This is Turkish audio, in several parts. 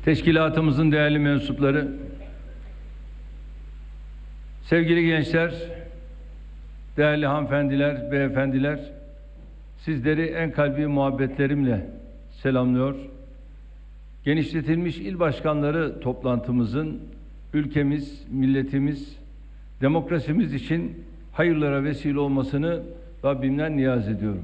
Teşkilatımızın değerli mensupları, sevgili gençler, değerli hanımefendiler, beyefendiler, sizleri en kalbi muhabbetlerimle selamlıyor. Genişletilmiş il başkanları toplantımızın ülkemiz, milletimiz, demokrasimiz için hayırlara vesile olmasını Rabbimden niyaz ediyorum.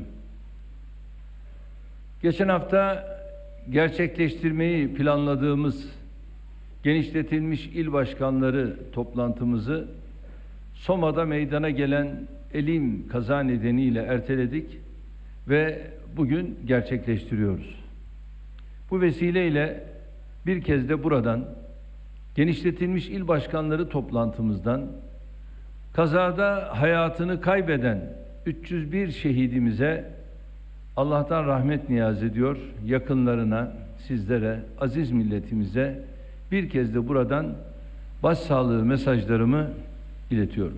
Geçen hafta gerçekleştirmeyi planladığımız genişletilmiş il başkanları toplantımızı Soma'da meydana gelen elim kaza nedeniyle erteledik ve bugün gerçekleştiriyoruz. Bu vesileyle bir kez de buradan genişletilmiş il başkanları toplantımızdan kazada hayatını kaybeden 301 şehidimize Allah'tan rahmet niyaz ediyor, yakınlarına, sizlere, aziz milletimize bir kez de buradan başsağlığı mesajlarımı iletiyorum.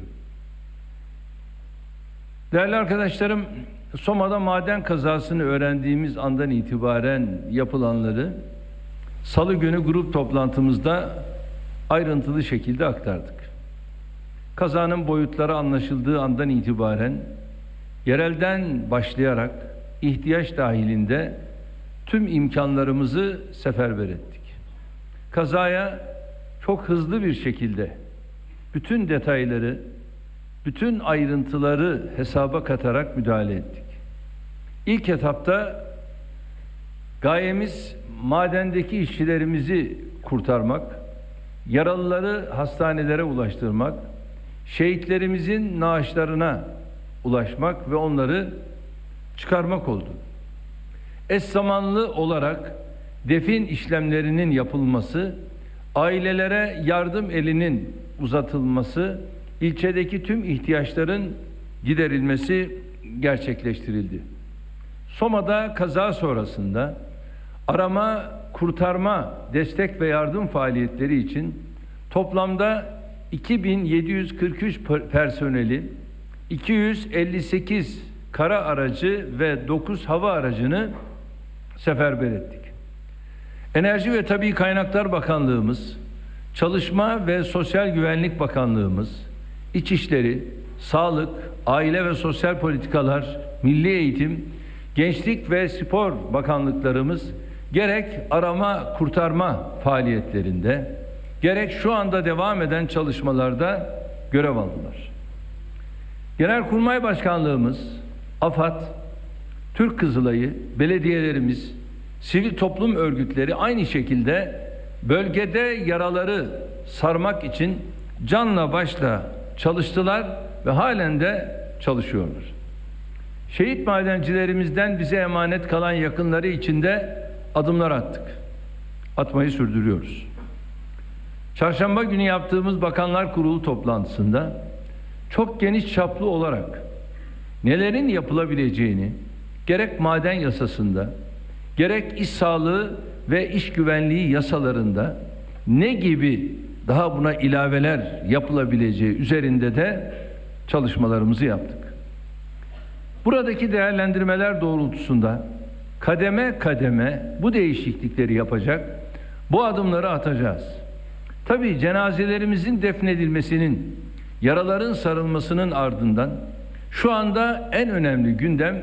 Değerli arkadaşlarım, Soma'da maden kazasını öğrendiğimiz andan itibaren yapılanları Salı günü grup toplantımızda ayrıntılı şekilde aktardık. Kazanın boyutları anlaşıldığı andan itibaren yerelden başlayarak ihtiyaç dahilinde tüm imkanlarımızı seferber ettik. Kazaya çok hızlı bir şekilde bütün detayları, bütün ayrıntıları hesaba katarak müdahale ettik. İlk etapta gayemiz madendeki işçilerimizi kurtarmak, yaralıları hastanelere ulaştırmak, şehitlerimizin naaşlarına ulaşmak ve onları çıkarmak oldu. Eş zamanlı olarak defin işlemlerinin yapılması, ailelere yardım elinin uzatılması, ilçedeki tüm ihtiyaçların giderilmesi gerçekleştirildi. Soma'da kaza sonrasında arama, kurtarma, destek ve yardım faaliyetleri için toplamda 2743 personeli, 258 kara aracı ve 9 hava aracını seferber ettik. Enerji ve Tabii Kaynaklar Bakanlığımız, Çalışma ve Sosyal Güvenlik Bakanlığımız, İçişleri, Sağlık, Aile ve Sosyal Politikalar, Milli Eğitim, Gençlik ve Spor Bakanlıklarımız gerek arama kurtarma faaliyetlerinde, gerek şu anda devam eden çalışmalarda görev aldılar. Genelkurmay Başkanlığımız, AFAD, Türk Kızılayı, belediyelerimiz, sivil toplum örgütleri aynı şekilde bölgede yaraları sarmak için canla başla çalıştılar ve halen de çalışıyorlar. Şehit madencilerimizden bize emanet kalan yakınları için de adımlar attık. Atmayı sürdürüyoruz. Çarşamba günü yaptığımız Bakanlar Kurulu toplantısında çok geniş çaplı olarak nelerin yapılabileceğini gerek maden yasasında, gerek iş sağlığı ve iş güvenliği yasalarında ne gibi daha buna ilaveler yapılabileceği üzerinde de çalışmalarımızı yaptık. Buradaki değerlendirmeler doğrultusunda kademe kademe bu değişiklikleri yapacak, bu adımları atacağız. Tabii cenazelerimizin defnedilmesinin, yaraların sarılmasının ardından şu anda en önemli gündem,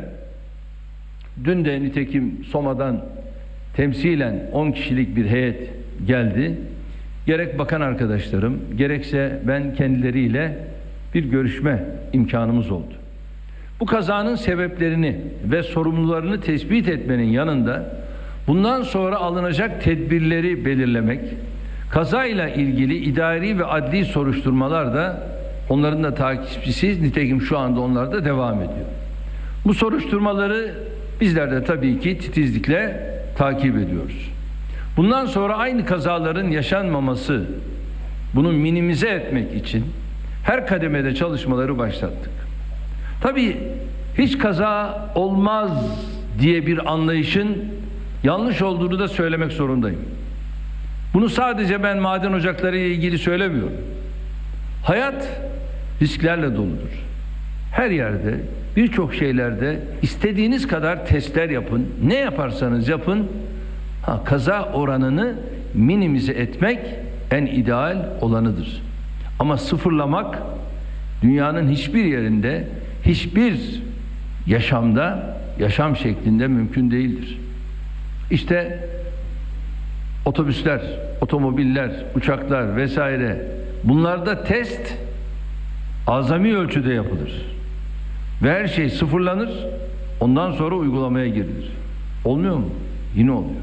dün de nitekim Soma'dan temsilen 10 kişilik bir heyet geldi. Gerek bakan arkadaşlarım, gerekse ben kendileriyle bir görüşme imkanımız oldu. Bu kazanın sebeplerini ve sorumlularını tespit etmenin yanında bundan sonra alınacak tedbirleri belirlemek, kazayla ilgili idari ve adli soruşturmalar da onların da takipçisiz, nitekim şu anda onlar da devam ediyor. Bu soruşturmaları bizler de tabii ki titizlikle takip ediyoruz. Bundan sonra aynı kazaların yaşanmaması, bunu minimize etmek için her kademede çalışmaları başlattık. Tabii hiç kaza olmaz diye bir anlayışın yanlış olduğunu da söylemek zorundayım. Bunu sadece ben maden ocakları ile ilgili söylemiyorum. Hayat risklerle doludur. Her yerde, birçok şeylerde istediğiniz kadar testler yapın. Ne yaparsanız yapın, kaza oranını minimize etmek en ideal olanıdır. Ama sıfırlamak dünyanın hiçbir yerinde, hiçbir yaşam şeklinde mümkün değildir. İşte otobüsler, otomobiller, uçaklar vesaire, bunlarda test azami ölçüde yapılır. Ve her şey sıfırlanır, ondan sonra uygulamaya girilir. Olmuyor mu? Yine oluyor.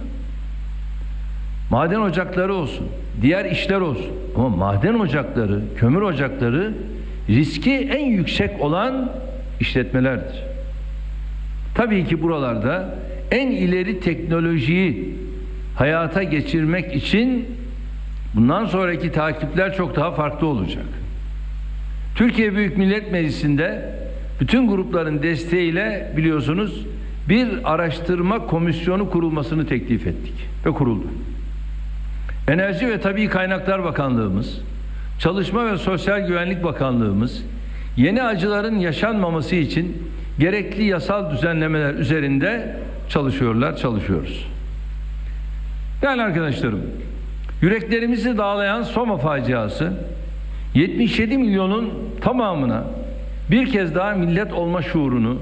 Maden ocakları olsun, diğer işler olsun. Ama maden ocakları, kömür ocakları riski en yüksek olan işletmelerdir. Tabii ki buralarda en ileri teknolojiyi hayata geçirmek için bundan sonraki takipler çok daha farklı olacak. Türkiye Büyük Millet Meclisi'nde bütün grupların desteğiyle biliyorsunuz bir araştırma komisyonu kurulmasını teklif ettik ve kuruldu. Enerji ve Tabii Kaynaklar Bakanlığımız, Çalışma ve Sosyal Güvenlik Bakanlığımız yeni acıların yaşanmaması için gerekli yasal düzenlemeler üzerinde çalışıyoruz. Yani arkadaşlarım, yüreklerimizi dağlayan Soma faciası 77 milyonun tamamına bir kez daha millet olma şuurunu,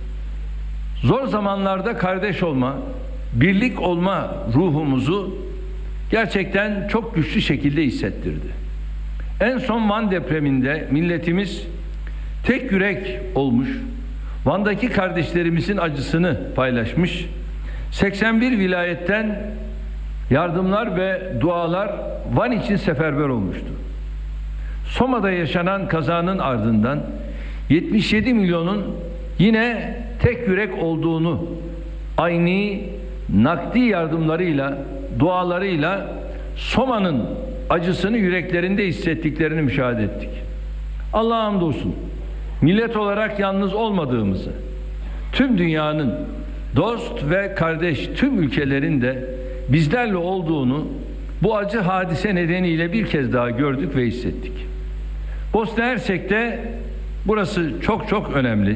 zor zamanlarda kardeş olma, birlik olma ruhumuzu gerçekten çok güçlü şekilde hissettirdi. En son Van depreminde milletimiz tek yürek olmuş, Van'daki kardeşlerimizin acısını paylaşmış, 81 vilayetten yardımlar ve dualar Van için seferber olmuştu. Soma'da yaşanan kazanın ardından 77 milyonun yine tek yürek olduğunu aynı nakdi yardımlarıyla, dualarıyla Soma'nın acısını yüreklerinde hissettiklerini müşahede ettik. Allah'a hamdolsun millet olarak yalnız olmadığımızı, tüm dünyanın dost ve kardeş tüm ülkelerin de bizlerle olduğunu bu acı hadise nedeniyle bir kez daha gördük ve hissettik. Bosna Hersek'te burası çok önemli.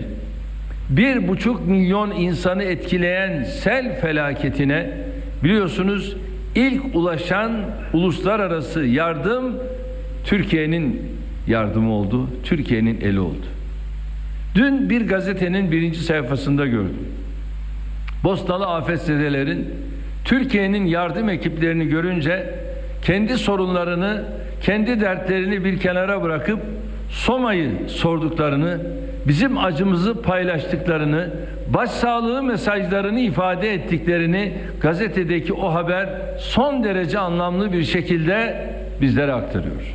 1,5 milyon insanı etkileyen sel felaketine biliyorsunuz ilk ulaşan uluslararası yardım Türkiye'nin yardımı oldu, Türkiye'nin eli oldu. Dün bir gazetenin 1. sayfasında gördüm. Bosnalı afetzedelerin Türkiye'nin yardım ekiplerini görünce kendi sorunlarını, kendi dertlerini bir kenara bırakıp Soma'yı sorduklarını, bizim acımızı paylaştıklarını, başsağlığı mesajlarını ifade ettiklerini gazetedeki o haber son derece anlamlı bir şekilde bizlere aktarıyor.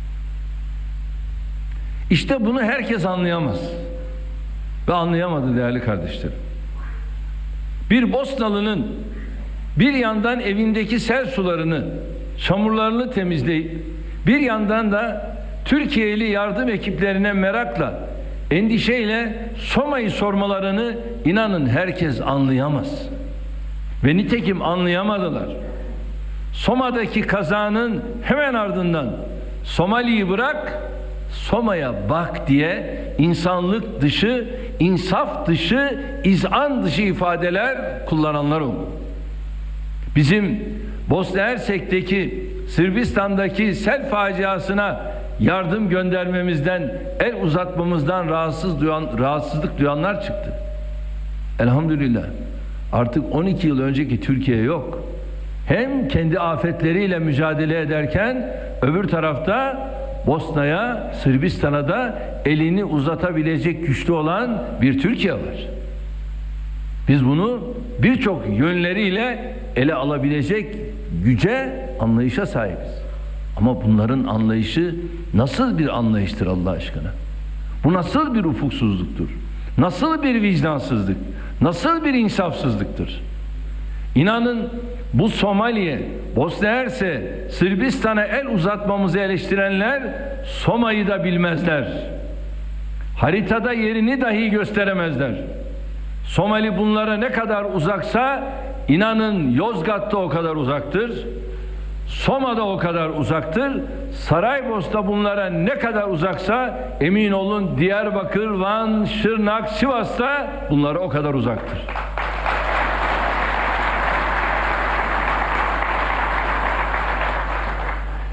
İşte bunu herkes anlayamaz ve anlayamadı değerli kardeşlerim. Bir Bosnalı'nın bir yandan evindeki sel sularını, çamurlarını temizleyip bir yandan da Türkiye'li yardım ekiplerine merakla, endişeyle Soma'yı sormalarını inanın herkes anlayamaz. Ve nitekim anlayamadılar. Soma'daki kazanın hemen ardından Somali'yi bırak, Soma'ya bak diye insanlık dışı, insaf dışı, izan dışı ifadeler kullananlar oldu. Bizim Bosna Hersek'teki, Sırbistan'daki sel faciasına yardım göndermemizden, el uzatmamızdan rahatsızlık duyanlar çıktı. Elhamdülillah. Artık 12 yıl önceki Türkiye yok. Hem kendi afetleriyle mücadele ederken öbür tarafta Bosna'ya, Sırbistan'a da elini uzatabilecek güçlü olan bir Türkiye var. Biz bunu birçok yönleriyle ele alabilecek güce, anlayışa sahibiz. Ama bunların anlayışı nasıl bir anlayıştır Allah aşkına? Bu nasıl bir ufuksuzluktur? Nasıl bir vicdansızlık? Nasıl bir insafsızlıktır? İnanın bu Somali'ye, Bosna Hersek, Sırbistan'a el uzatmamızı eleştirenler Soma'yı da bilmezler. Haritada yerini dahi gösteremezler. Somali bunlara ne kadar uzaksa inanın Yozgat'ta o kadar uzaktır. Soma'da o kadar uzaktır. Saraybosna bunlara ne kadar uzaksa emin olun Diyarbakır, Van, Şırnak, Sivas'ta bunlara o kadar uzaktır.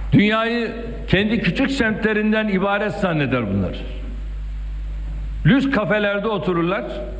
Dünyayı kendi küçük semtlerinden ibaret zanneder bunlar. Lüks kafelerde otururlar.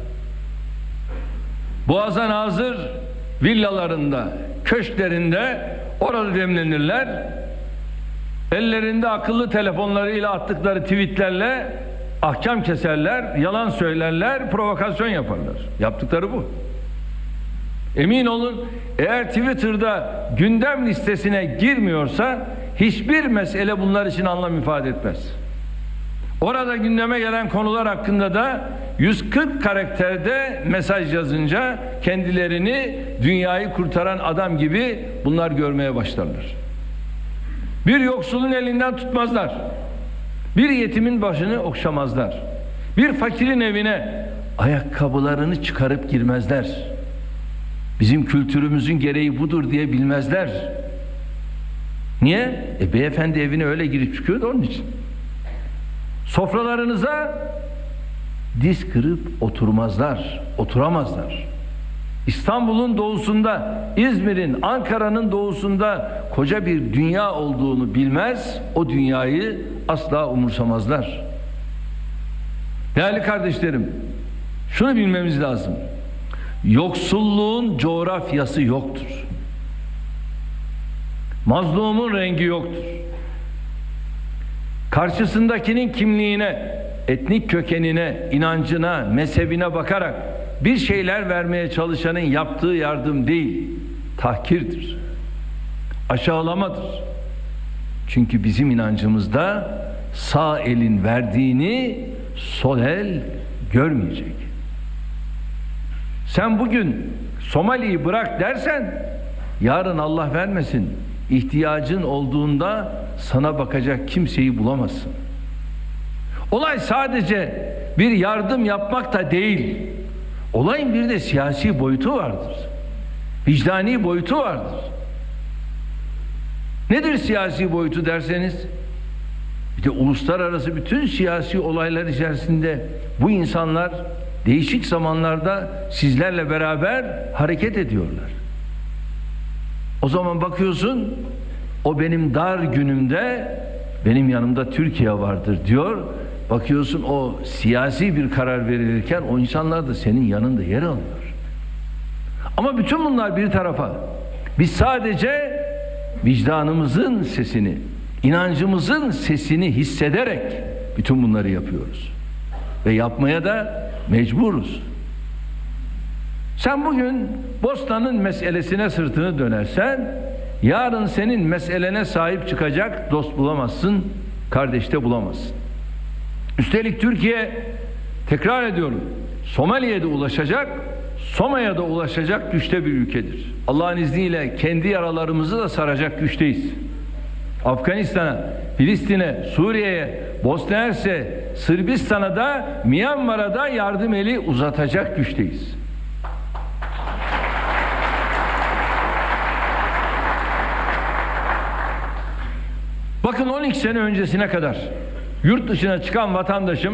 Boğaza nazır villalarında, köşklerinde orada demlenirler. Ellerinde akıllı telefonlarıyla attıkları tweetlerle ahkam keserler, yalan söylerler, provokasyon yaparlar. Yaptıkları bu. Emin olun, eğer Twitter'da gündem listesine girmiyorsa hiçbir mesele bunlar için anlam ifade etmez. Orada gündeme gelen konular hakkında da 140 karakterde mesaj yazınca kendilerini dünyayı kurtaran adam gibi bunlar görmeye başlarlar. Bir yoksulun elinden tutmazlar. Bir yetimin başını okşamazlar. Bir fakirin evine ayakkabılarını çıkarıp girmezler. Bizim kültürümüzün gereği budur diye bilmezler. Niye? Beyefendi evine öyle girip çıkıyor da onun için. Sofralarınıza diz kırıp oturmazlar, oturamazlar. İstanbul'un doğusunda, İzmir'in, Ankara'nın doğusunda koca bir dünya olduğunu bilmez, o dünyayı asla umursamazlar. Değerli kardeşlerim, şunu bilmemiz lazım. Yoksulluğun coğrafyası yoktur. Mazlumun rengi yoktur. Karşısındakinin kimliğine, etnik kökenine, inancına, mezhebine bakarak bir şeyler vermeye çalışanın yaptığı yardım değil, tahkirdir, aşağılamadır. Çünkü bizim inancımızda sağ elin verdiğini sol el görmeyecek. Sen bugün Somali'yi bırak dersen, yarın Allah vermesin, ihtiyacın olduğunda sana bakacak kimseyi bulamazsın. Olay sadece bir yardım yapmak da değil. Olayın bir de siyasi boyutu vardır. Vicdani boyutu vardır. Nedir siyasi boyutu derseniz? Bir de uluslararası bütün siyasi olaylar içerisinde bu insanlar değişik zamanlarda sizlerle beraber hareket ediyorlar. O zaman bakıyorsun, o benim dar günümde benim yanımda Türkiye vardır diyor. Bakıyorsun o siyasi bir karar verilirken o insanlar da senin yanında yer alıyor. Ama bütün bunlar bir tarafa. Biz sadece vicdanımızın sesini, inancımızın sesini hissederek bütün bunları yapıyoruz. Ve yapmaya da mecburuz. Sen bugün Bostan'ın meselesine sırtını dönersen, yarın senin meselene sahip çıkacak dost bulamazsın, kardeş de bulamazsın. Üstelik Türkiye, tekrar ediyorum, Somali'ye ulaşacak, Soma'ya da ulaşacak güçte bir ülkedir. Allah'ın izniyle kendi yaralarımızı da saracak güçteyiz. Afganistan'a, Filistin'e, Suriye'ye, Bosna Hersek, Sırbistan'a da, Myanmar'a da yardım eli uzatacak güçteyiz. Bakın 12 sene öncesine kadar yurt dışına çıkan vatandaşım,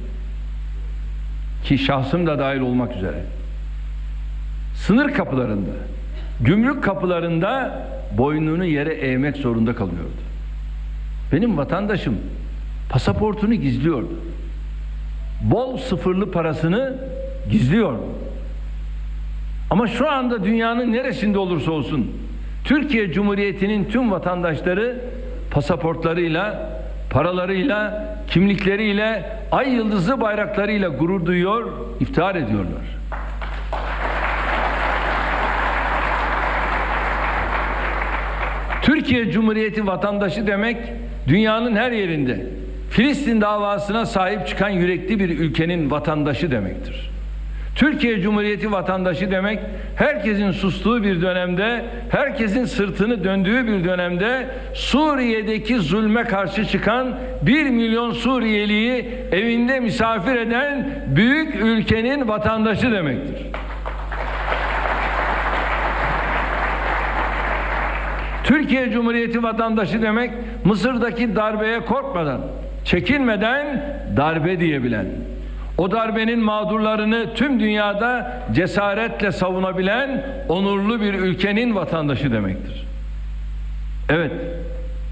ki şahsım da dahil olmak üzere, sınır kapılarında, gümrük kapılarında boynunu yere eğmek zorunda kalıyordu. Benim vatandaşım pasaportunu gizliyordu. Bol sıfırlı parasını gizliyordu. Ama şu anda dünyanın neresinde olursa olsun Türkiye Cumhuriyeti'nin tüm vatandaşları pasaportlarıyla, paralarıyla, kimlikleriyle, ay yıldızlı bayraklarıyla gurur duyuyor, iftihar ediyorlar. Türkiye Cumhuriyeti vatandaşı demek, dünyanın her yerinde Filistin davasına sahip çıkan yürekli bir ülkenin vatandaşı demektir. Türkiye Cumhuriyeti vatandaşı demek, herkesin sustuğu bir dönemde, herkesin sırtını döndüğü bir dönemde Suriye'deki zulme karşı çıkan 1 milyon Suriyeliyi evinde misafir eden büyük ülkenin vatandaşı demektir. Türkiye Cumhuriyeti vatandaşı demek, Mısır'daki darbeye korkmadan, çekinmeden darbe diyebilen, o darbenin mağdurlarını tüm dünyada cesaretle savunabilen onurlu bir ülkenin vatandaşı demektir. Evet,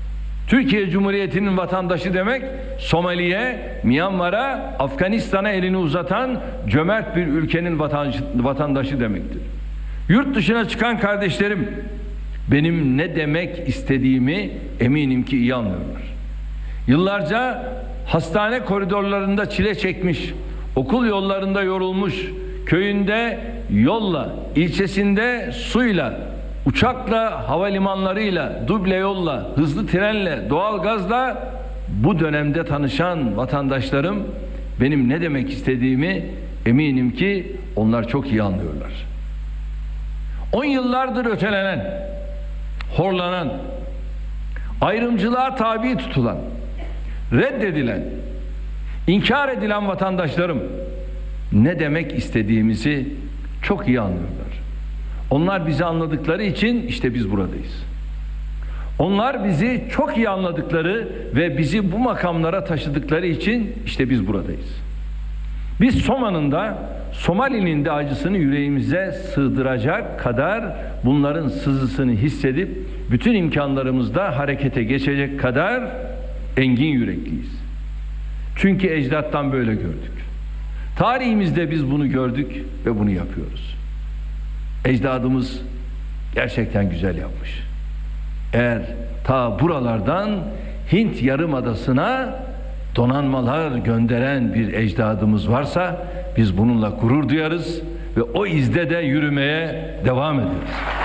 Türkiye Cumhuriyeti'nin vatandaşı demek, Somali'ye, Myanmar'a, Afganistan'a elini uzatan cömert bir ülkenin vatandaşı demektir. Yurt dışına çıkan kardeşlerim, benim ne demek istediğimi eminim ki iyi anlıyorlar. Yıllarca hastane koridorlarında çile çekmiş, okul yollarında yorulmuş, köyünde yolla, ilçesinde suyla, uçakla, havalimanlarıyla, duble yolla, hızlı trenle, doğalgazla bu dönemde tanışan vatandaşlarım benim ne demek istediğimi eminim ki onlar çok iyi anlıyorlar. 10 yıllardır ötelenen, horlanan, ayrımcılığa tabi tutulan, reddedilen, inkar edilen vatandaşlarım ne demek istediğimizi çok iyi anlıyorlar. Onlar bizi anladıkları için işte biz buradayız. Onlar bizi çok iyi anladıkları ve bizi bu makamlara taşıdıkları için işte biz buradayız. Biz Soma'nın da Somali'nin de acısını yüreğimize sığdıracak kadar bunların sızısını hissedip bütün imkanlarımızda harekete geçecek kadar engin yürekliyiz. Çünkü ecdattan böyle gördük. Tarihimizde biz bunu gördük ve bunu yapıyoruz. Ecdadımız gerçekten güzel yapmış. Eğer ta buralardan Hint Yarımadası'na donanmalar gönderen bir ecdadımız varsa biz bununla gurur duyarız ve o izde de yürümeye devam ederiz.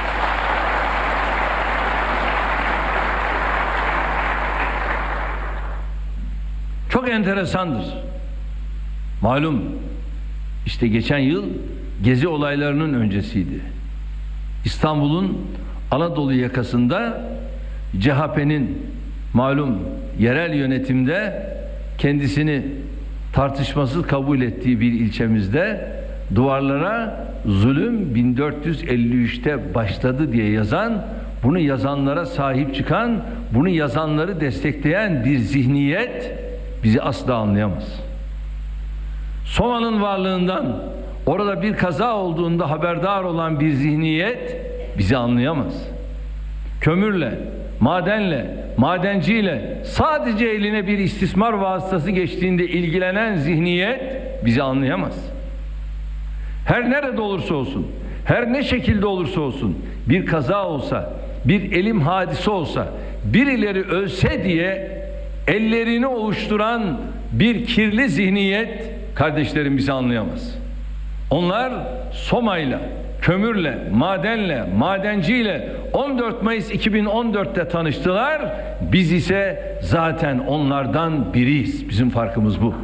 Çok enteresandır. Malum işte geçen yıl Gezi olaylarının öncesiydi. İstanbul'un Anadolu yakasında CHP'nin malum yerel yönetimde kendisini tartışmasız kabul ettiği bir ilçemizde duvarlara zulüm 1453'te başladı diye yazan, bunu yazanlara sahip çıkan, bunu yazanları destekleyen bir zihniyet bizi asla anlayamaz. Soma'nın varlığından, orada bir kaza olduğunda haberdar olan bir zihniyet bizi anlayamaz. Kömürle, madenle, madenciyle sadece eline bir istismar vasıtası geçtiğinde ilgilenen zihniyet bizi anlayamaz. Her nerede olursa olsun, her ne şekilde olursa olsun, bir kaza olsa, bir elim hadise olsa, birileri ölse diye ellerini ovuşturan bir kirli zihniyet kardeşlerim bizi anlayamaz. Onlar Soma'yla, kömürle, madenle, madenciyle 14 Mayıs 2014'te tanıştılar. Biz ise zaten onlardan biriyiz. Bizim farkımız bu.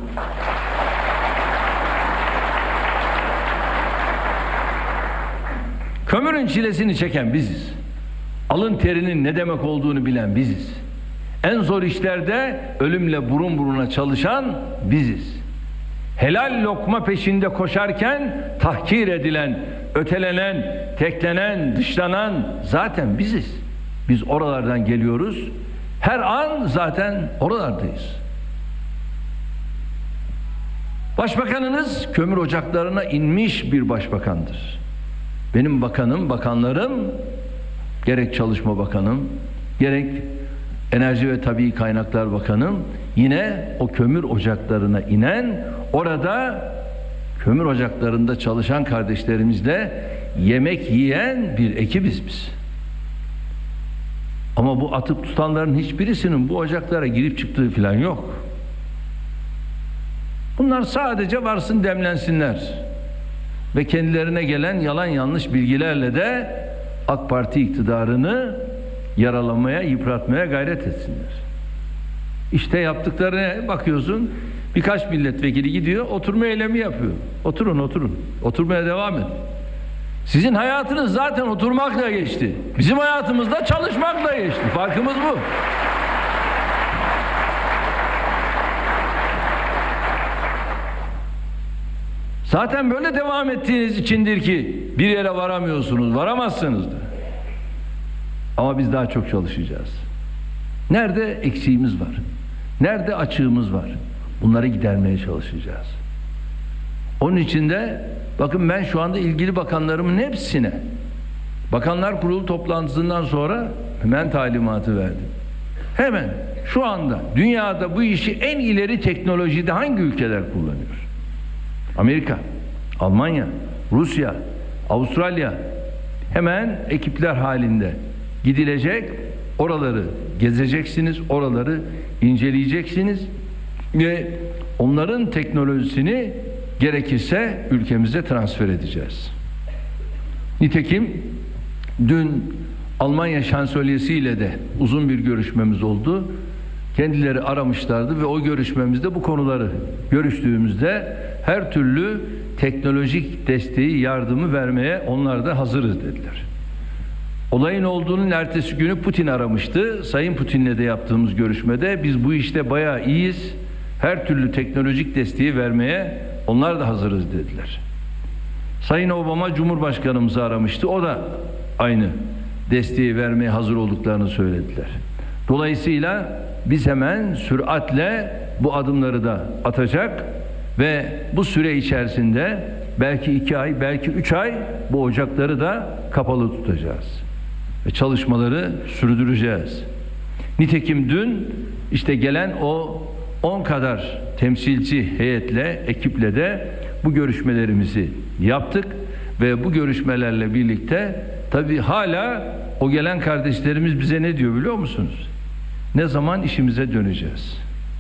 Kömürün çilesini çeken biziz. Alın terinin ne demek olduğunu bilen biziz. En zor işlerde ölümle burun buruna çalışan biziz. Helal lokma peşinde koşarken tahkir edilen, ötelenen, teklenen, dışlanan zaten biziz. Biz oralardan geliyoruz. Her an zaten oralardayız. Başbakanınız kömür ocaklarına inmiş bir başbakandır. Benim bakanım, bakanlarım, gerek Çalışma Bakanım, gerek Enerji ve Tabii Kaynaklar Bakanım yine o kömür ocaklarına inen, orada kömür ocaklarında çalışan kardeşlerimizle yemek yiyen bir ekibiz biz. Ama bu atıp tutanların hiçbirisinin bu ocaklara girip çıktığı falan yok. Bunlar sadece varsın demlensinler ve kendilerine gelen yalan yanlış bilgilerle de AK Parti iktidarını yaralamaya, yıpratmaya gayret etsinler. İşte yaptıklarına bakıyorsun, birkaç milletvekili gidiyor, oturma eylemi yapıyor. Oturun, oturun. Oturmaya devam edin. Sizin hayatınız zaten oturmakla geçti. Bizim hayatımız da çalışmakla geçti. Farkımız bu. Zaten böyle devam ettiğiniz içindir ki bir yere varamıyorsunuz, varamazsınız da. Ama biz daha çok çalışacağız. Nerede eksiğimiz var? Nerede açığımız var? Bunları gidermeye çalışacağız. Onun için de bakın ben şu anda ilgili bakanlarımın hepsine Bakanlar Kurulu toplantısından sonra hemen talimatı verdim. Hemen şu anda dünyada bu işi en ileri teknolojide hangi ülkeler kullanıyor? Amerika, Almanya, Rusya, Avustralya. Hemen ekipler halinde gidilecek, oraları gezeceksiniz, oraları inceleyeceksiniz ve onların teknolojisini gerekirse ülkemize transfer edeceğiz. Nitekim dün Almanya şansölyesiyle de uzun bir görüşmemiz oldu. Kendileri aramışlardı ve o görüşmemizde bu konuları görüştüğümüzde her türlü teknolojik desteği, yardımı vermeye onlar da hazırız dediler. Olayın olduğunun ertesi günü Putin aramıştı. Sayın Putin'le de yaptığımız görüşmede biz bu işte bayağı iyiyiz. Her türlü teknolojik desteği vermeye onlar da hazırız dediler. Sayın Obama Cumhurbaşkanımızı aramıştı. O da aynı desteği vermeye hazır olduklarını söylediler. Dolayısıyla biz hemen süratle bu adımları da atacak ve bu süre içerisinde belki 2 ay, belki 3 ay bu ocakları da kapalı tutacağız. Ve çalışmaları sürdüreceğiz. Nitekim dün işte gelen o 10 kadar temsilci heyetle, ekiple de bu görüşmelerimizi yaptık ve bu görüşmelerle birlikte tabii hala o gelen kardeşlerimiz bize ne diyor biliyor musunuz? Ne zaman işimize döneceğiz?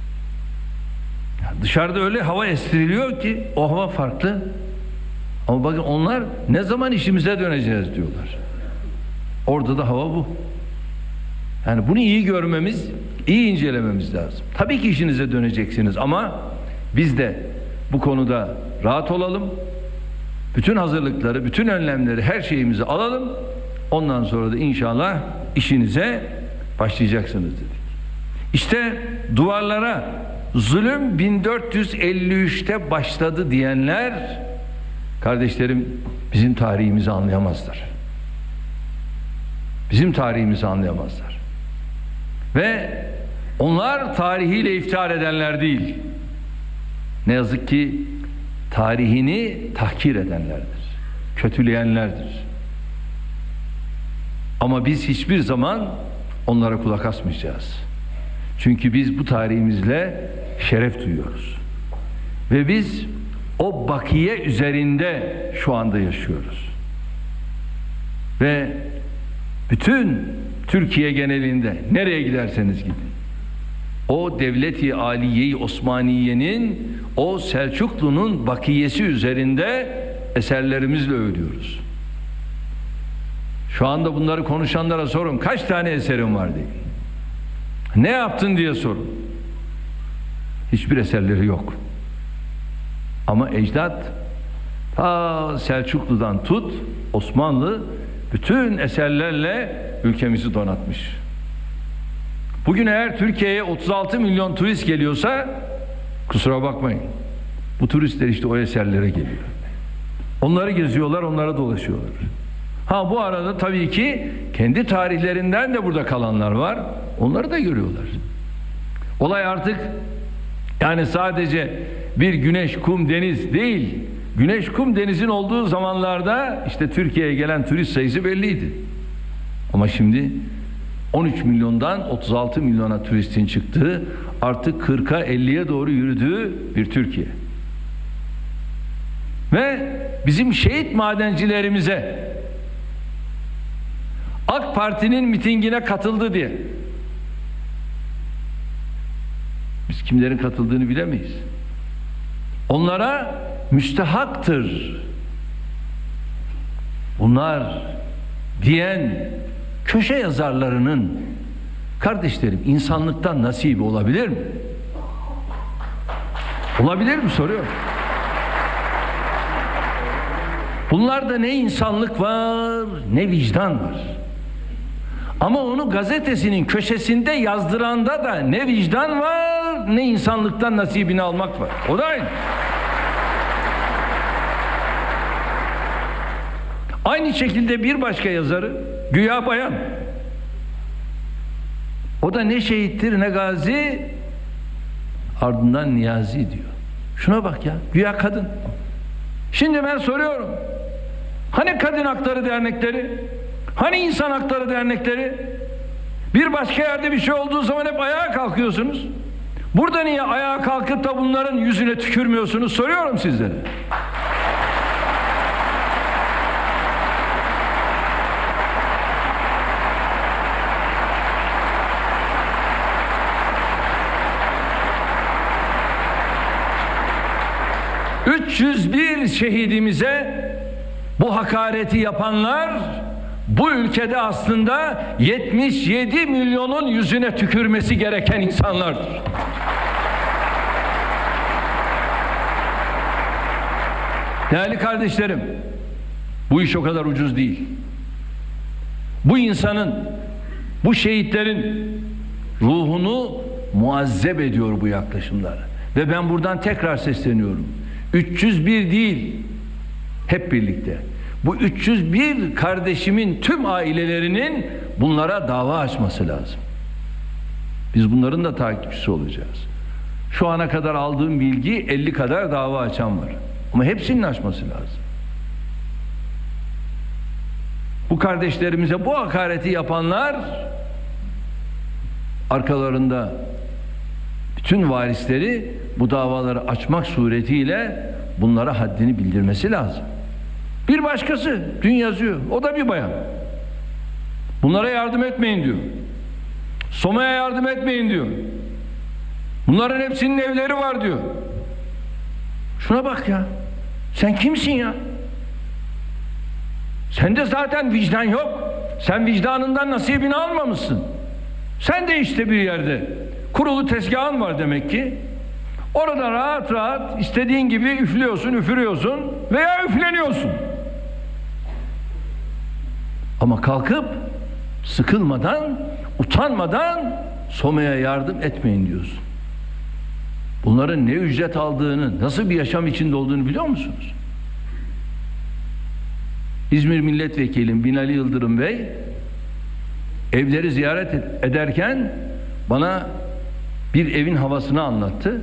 Dışarıda öyle hava estiriliyor ki o hava farklı. Ama bakın onlar ne zaman işimize döneceğiz diyorlar. Orada da hava bu. Yani bunu iyi görmemiz, iyi incelememiz lazım. Tabii ki işinize döneceksiniz ama biz de bu konuda rahat olalım. Bütün hazırlıkları, bütün önlemleri, her şeyimizi alalım. Ondan sonra da inşallah işinize başlayacaksınız dedik. İşte duvarlara zulüm 1453'te başladı diyenler kardeşlerim bizim tarihimizi anlayamazlar. Bizim tarihimizi anlayamazlar. Ve onlar tarihiyle iftihar edenler değil. Ne yazık ki tarihini tahkir edenlerdir. Kötüleyenlerdir. Ama biz hiçbir zaman onlara kulak asmayacağız. Çünkü biz bu tarihimizle şeref duyuyoruz. Ve biz o bakiye üzerinde şu anda yaşıyoruz. Ve bütün Türkiye genelinde nereye giderseniz gidin, o Devlet-i Aliye-i Osmaniye'nin, o Selçuklu'nun bakiyesi üzerinde eserlerimizle övülüyoruz. Şu anda bunları konuşanlara sorun, kaç tane eserin var deyin. Ne yaptın diye sorun. Hiçbir eserleri yok. Ama ecdat ta Selçuklu'dan tut Osmanlı bütün eserlerle ülkemizi donatmış. Bugün eğer Türkiye'ye 36 milyon turist geliyorsa kusura bakmayın. Bu turistler işte o eserlere geliyor. Onları geziyorlar, onlara dolaşıyorlar. Ha bu arada tabii ki kendi tarihlerinden de burada kalanlar var. Onları da görüyorlar. Olay artık yani sadece bir güneş, kum, deniz değil. Güneş, kum, denizin olduğu zamanlarda işte Türkiye'ye gelen turist sayısı belliydi. Ama şimdi 13 milyondan 36 milyona turistin çıktığı, artık 40'a 50'ye doğru yürüdüğü bir Türkiye. Ve bizim şehit madencilerimize AK Parti'nin mitingine katıldı diye biz kimlerin katıldığını bilemeyiz. Onlara müstehaktır bunlar diyen köşe yazarlarının kardeşlerim insanlıktan nasibi olabilir mi? Olabilir mi soruyorum. Bunlarda ne insanlık var, ne vicdan var. Ama onu gazetesinin köşesinde yazdıranda da ne vicdan var, ne insanlıktan nasibini almak var. O da aynı. Aynı şekilde bir başka yazarı güya bayan. O da ne şehittir ne gazi, ardından niyazi diyor. Şuna bak ya, güya kadın. Şimdi ben soruyorum. Hani kadın hakları dernekleri? Hani insan hakları dernekleri? Bir başka yerde bir şey olduğu zaman hep ayağa kalkıyorsunuz. Burada niye ayağa kalkıp da bunların yüzüne tükürmüyorsunuz? Soruyorum sizlere. ...301 şehidimize bu hakareti yapanlar... ...bu ülkede aslında 77 milyonun yüzüne tükürmesi gereken insanlardır. Değerli kardeşlerim, bu iş o kadar ucuz değil. Bu insanın, bu şehitlerin ruhunu muazzeb ediyor bu yaklaşımlar. Ve ben buradan tekrar sesleniyorum. 301 değil, hep birlikte. Bu 301 kardeşimin tüm ailelerinin bunlara dava açması lazım. Biz bunların da takipçisi olacağız. Şu ana kadar aldığım bilgi 50 kadar dava açan var. Ama hepsinin açması lazım. Bu kardeşlerimize bu hakareti yapanlar arkalarında bütün varisleri bu davaları açmak suretiyle bunlara haddini bildirmesi lazım. Bir başkası dün yazıyor. O da bir bayan. Bunlara yardım etmeyin diyor. Soma'ya yardım etmeyin diyor. Bunların hepsinin evleri var diyor. Şuna bak ya. Sen kimsin ya? Sende zaten vicdan yok. Sen vicdanından nasibini almamışsın. Sen de işte bir yerde kurulu tezgahın var demek ki. Orada rahat rahat istediğin gibi üflüyorsun, üfürüyorsun veya üfleniyorsun. Ama kalkıp sıkılmadan, utanmadan Soma'ya yardım etmeyin diyorsun. Bunların ne ücret aldığını, nasıl bir yaşam içinde olduğunu biliyor musunuz? İzmir Milletvekilim Binali Yıldırım Bey evleri ziyaret ederken bana bir evin havasını anlattı.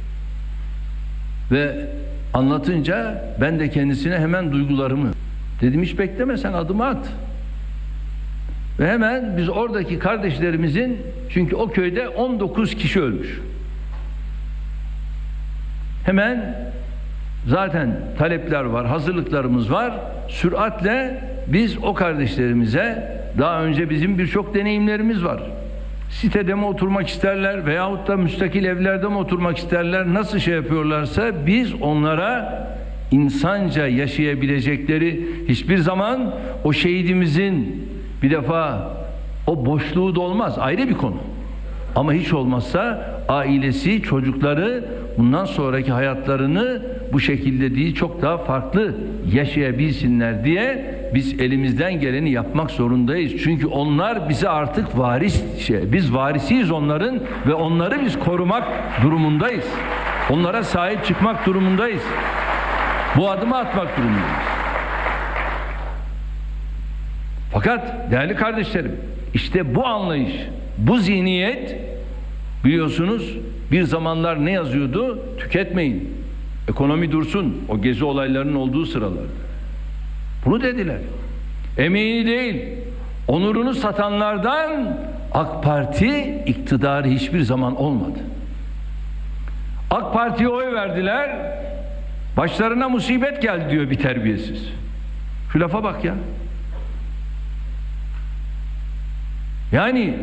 Ve anlatınca ben de kendisine hemen duygularımı dedim, hiç bekleme, sen adımı at. Ve hemen biz oradaki kardeşlerimizin, çünkü o köyde 19 kişi ölmüş. Hemen zaten talepler var, hazırlıklarımız var. Süratle biz o kardeşlerimize, daha önce bizim birçok deneyimlerimiz var. Sitede mi oturmak isterler veyahut da müstakil evlerde mi oturmak isterler, nasıl şey yapıyorlarsa biz onlara insanca yaşayabilecekleri, hiçbir zaman o şehidimizin bir defa o boşluğu dolmaz, ayrı bir konu. Ama hiç olmazsa ailesi, çocukları bundan sonraki hayatlarını bu şekilde değil, çok daha farklı yaşayabilsinler diye biz elimizden geleni yapmak zorundayız. Çünkü onlar bize artık varis, biz varisiyiz onların ve onları biz korumak durumundayız. Onlara sahip çıkmak durumundayız. Bu adımı atmak durumundayız. Fakat değerli kardeşlerim, işte bu anlayış, bu zihniyet, biliyorsunuz bir zamanlar ne yazıyordu? Tüketmeyin, ekonomi dursun, o gezi olaylarının olduğu sıralarda. Bunu dediler. Emeğini değil, onurunu satanlardan AK Parti iktidarı hiçbir zaman olmadı. AK Parti'ye oy verdiler, başlarına musibet geldi diyor bir terbiyesiz. Şu lafa bak ya. Yani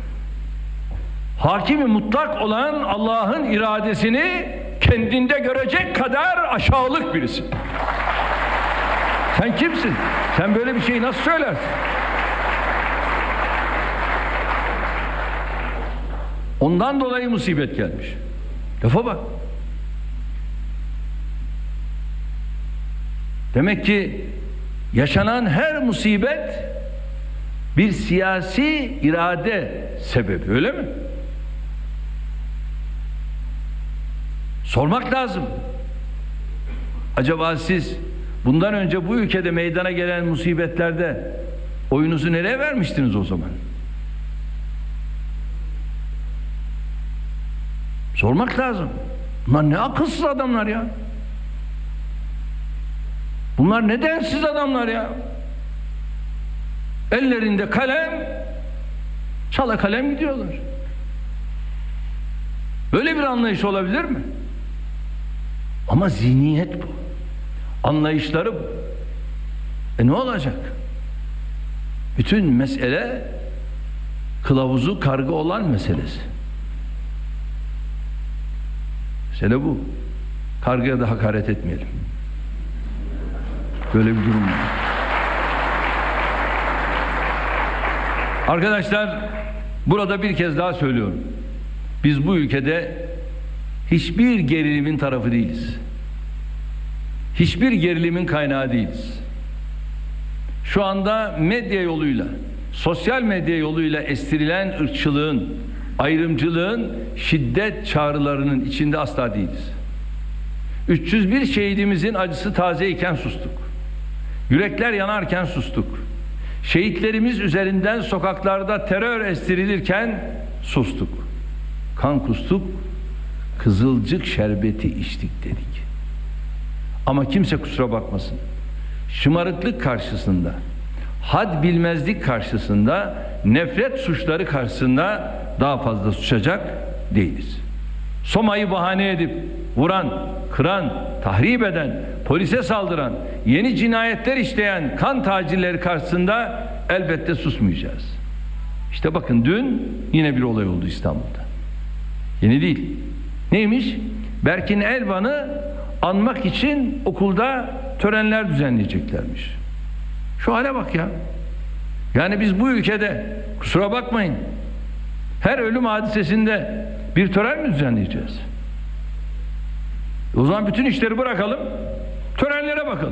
hakimi mutlak olan Allah'ın iradesini kendinde görecek kadar aşağılık birisi. Sen kimsin? Sen böyle bir şeyi nasıl söylersin? Ondan dolayı musibet gelmiş. Lafa bak. Demek ki yaşanan her musibet bir siyasi irade sebebi, öyle mi? Sormak lazım. Acaba siz bundan önce bu ülkede meydana gelen musibetlerde oyunuzu nereye vermiştiniz o zaman? Sormak lazım. Bunlar ne akılsız adamlar ya. Bunlar ne densiz adamlar ya. Ellerinde kalem, Çala kalem gidiyorlar. Böyle bir anlayış olabilir mi? Ama zihniyet bu. Anlayışları bu. Ne olacak? Bütün mesele kılavuzu karga olan meselesi. Mesele bu. Kargaya da hakaret etmeyelim. Böyle bir durum var. Arkadaşlar, burada bir kez daha söylüyorum. Biz bu ülkede hiçbir gerilimin tarafı değiliz. Hiçbir gerilimin kaynağı değiliz. Şu anda medya yoluyla, sosyal medya yoluyla estirilen ırkçılığın, ayrımcılığın, şiddet çağrılarının içinde asla değiliz. 301 şehidimizin acısı tazeyken sustuk. Yürekler yanarken sustuk. Şehitlerimiz üzerinden sokaklarda terör estirilirken sustuk. Kan kustuk, kızılcık şerbeti içtik dedik. Ama kimse kusura bakmasın. Şımarıklık karşısında, had bilmezlik karşısında, nefret suçları karşısında daha fazla susacak değiliz. Soma'yı bahane edip vuran, kıran, tahrip eden, polise saldıran, yeni cinayetler işleyen kan tacirleri karşısında elbette susmayacağız. İşte bakın dün yine bir olay oldu İstanbul'da. Yeni değil. Neymiş? Berkin Elvan'ı anmak için okulda törenler düzenleyeceklermiş. Şu hale bak ya. Yani biz bu ülkede, kusura bakmayın, her ölüm hadisesinde bir tören mi düzenleyeceğiz? O zaman bütün işleri bırakalım, törenlere bakalım.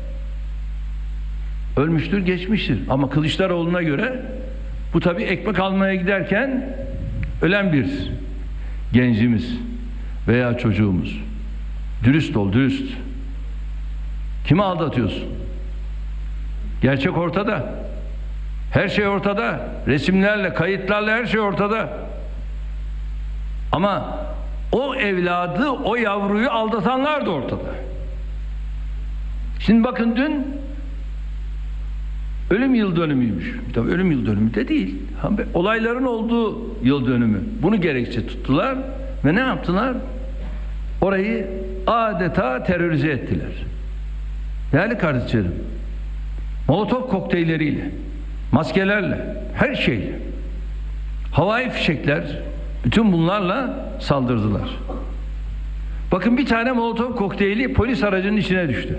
Ölmüştür, geçmiştir. Ama Kılıçdaroğlu'na göre bu tabii ekmek almaya giderken ölen bir gencimiz veya çocuğumuz. Dürüst ol, dürüst. Kimi aldatıyorsun? Gerçek ortada. Her şey ortada. Resimlerle, kayıtlarla her şey ortada. Ama o evladı, o yavruyu aldatanlar da ortada. Şimdi bakın dün ölüm yıl dönümüymüş. Tabii ölüm yıl dönümü de değil. Olayların olduğu yıl dönümü. Bunu gerekçe tuttular ve ne yaptılar? Orayı adeta terörize ettiler. Değerli kardeşlerim, Molotov kokteylleriyle, maskelerle, her şeyle, havai fişekler, bütün bunlarla saldırdılar. Bakın bir tane Molotov kokteyli polis aracının içine düştü.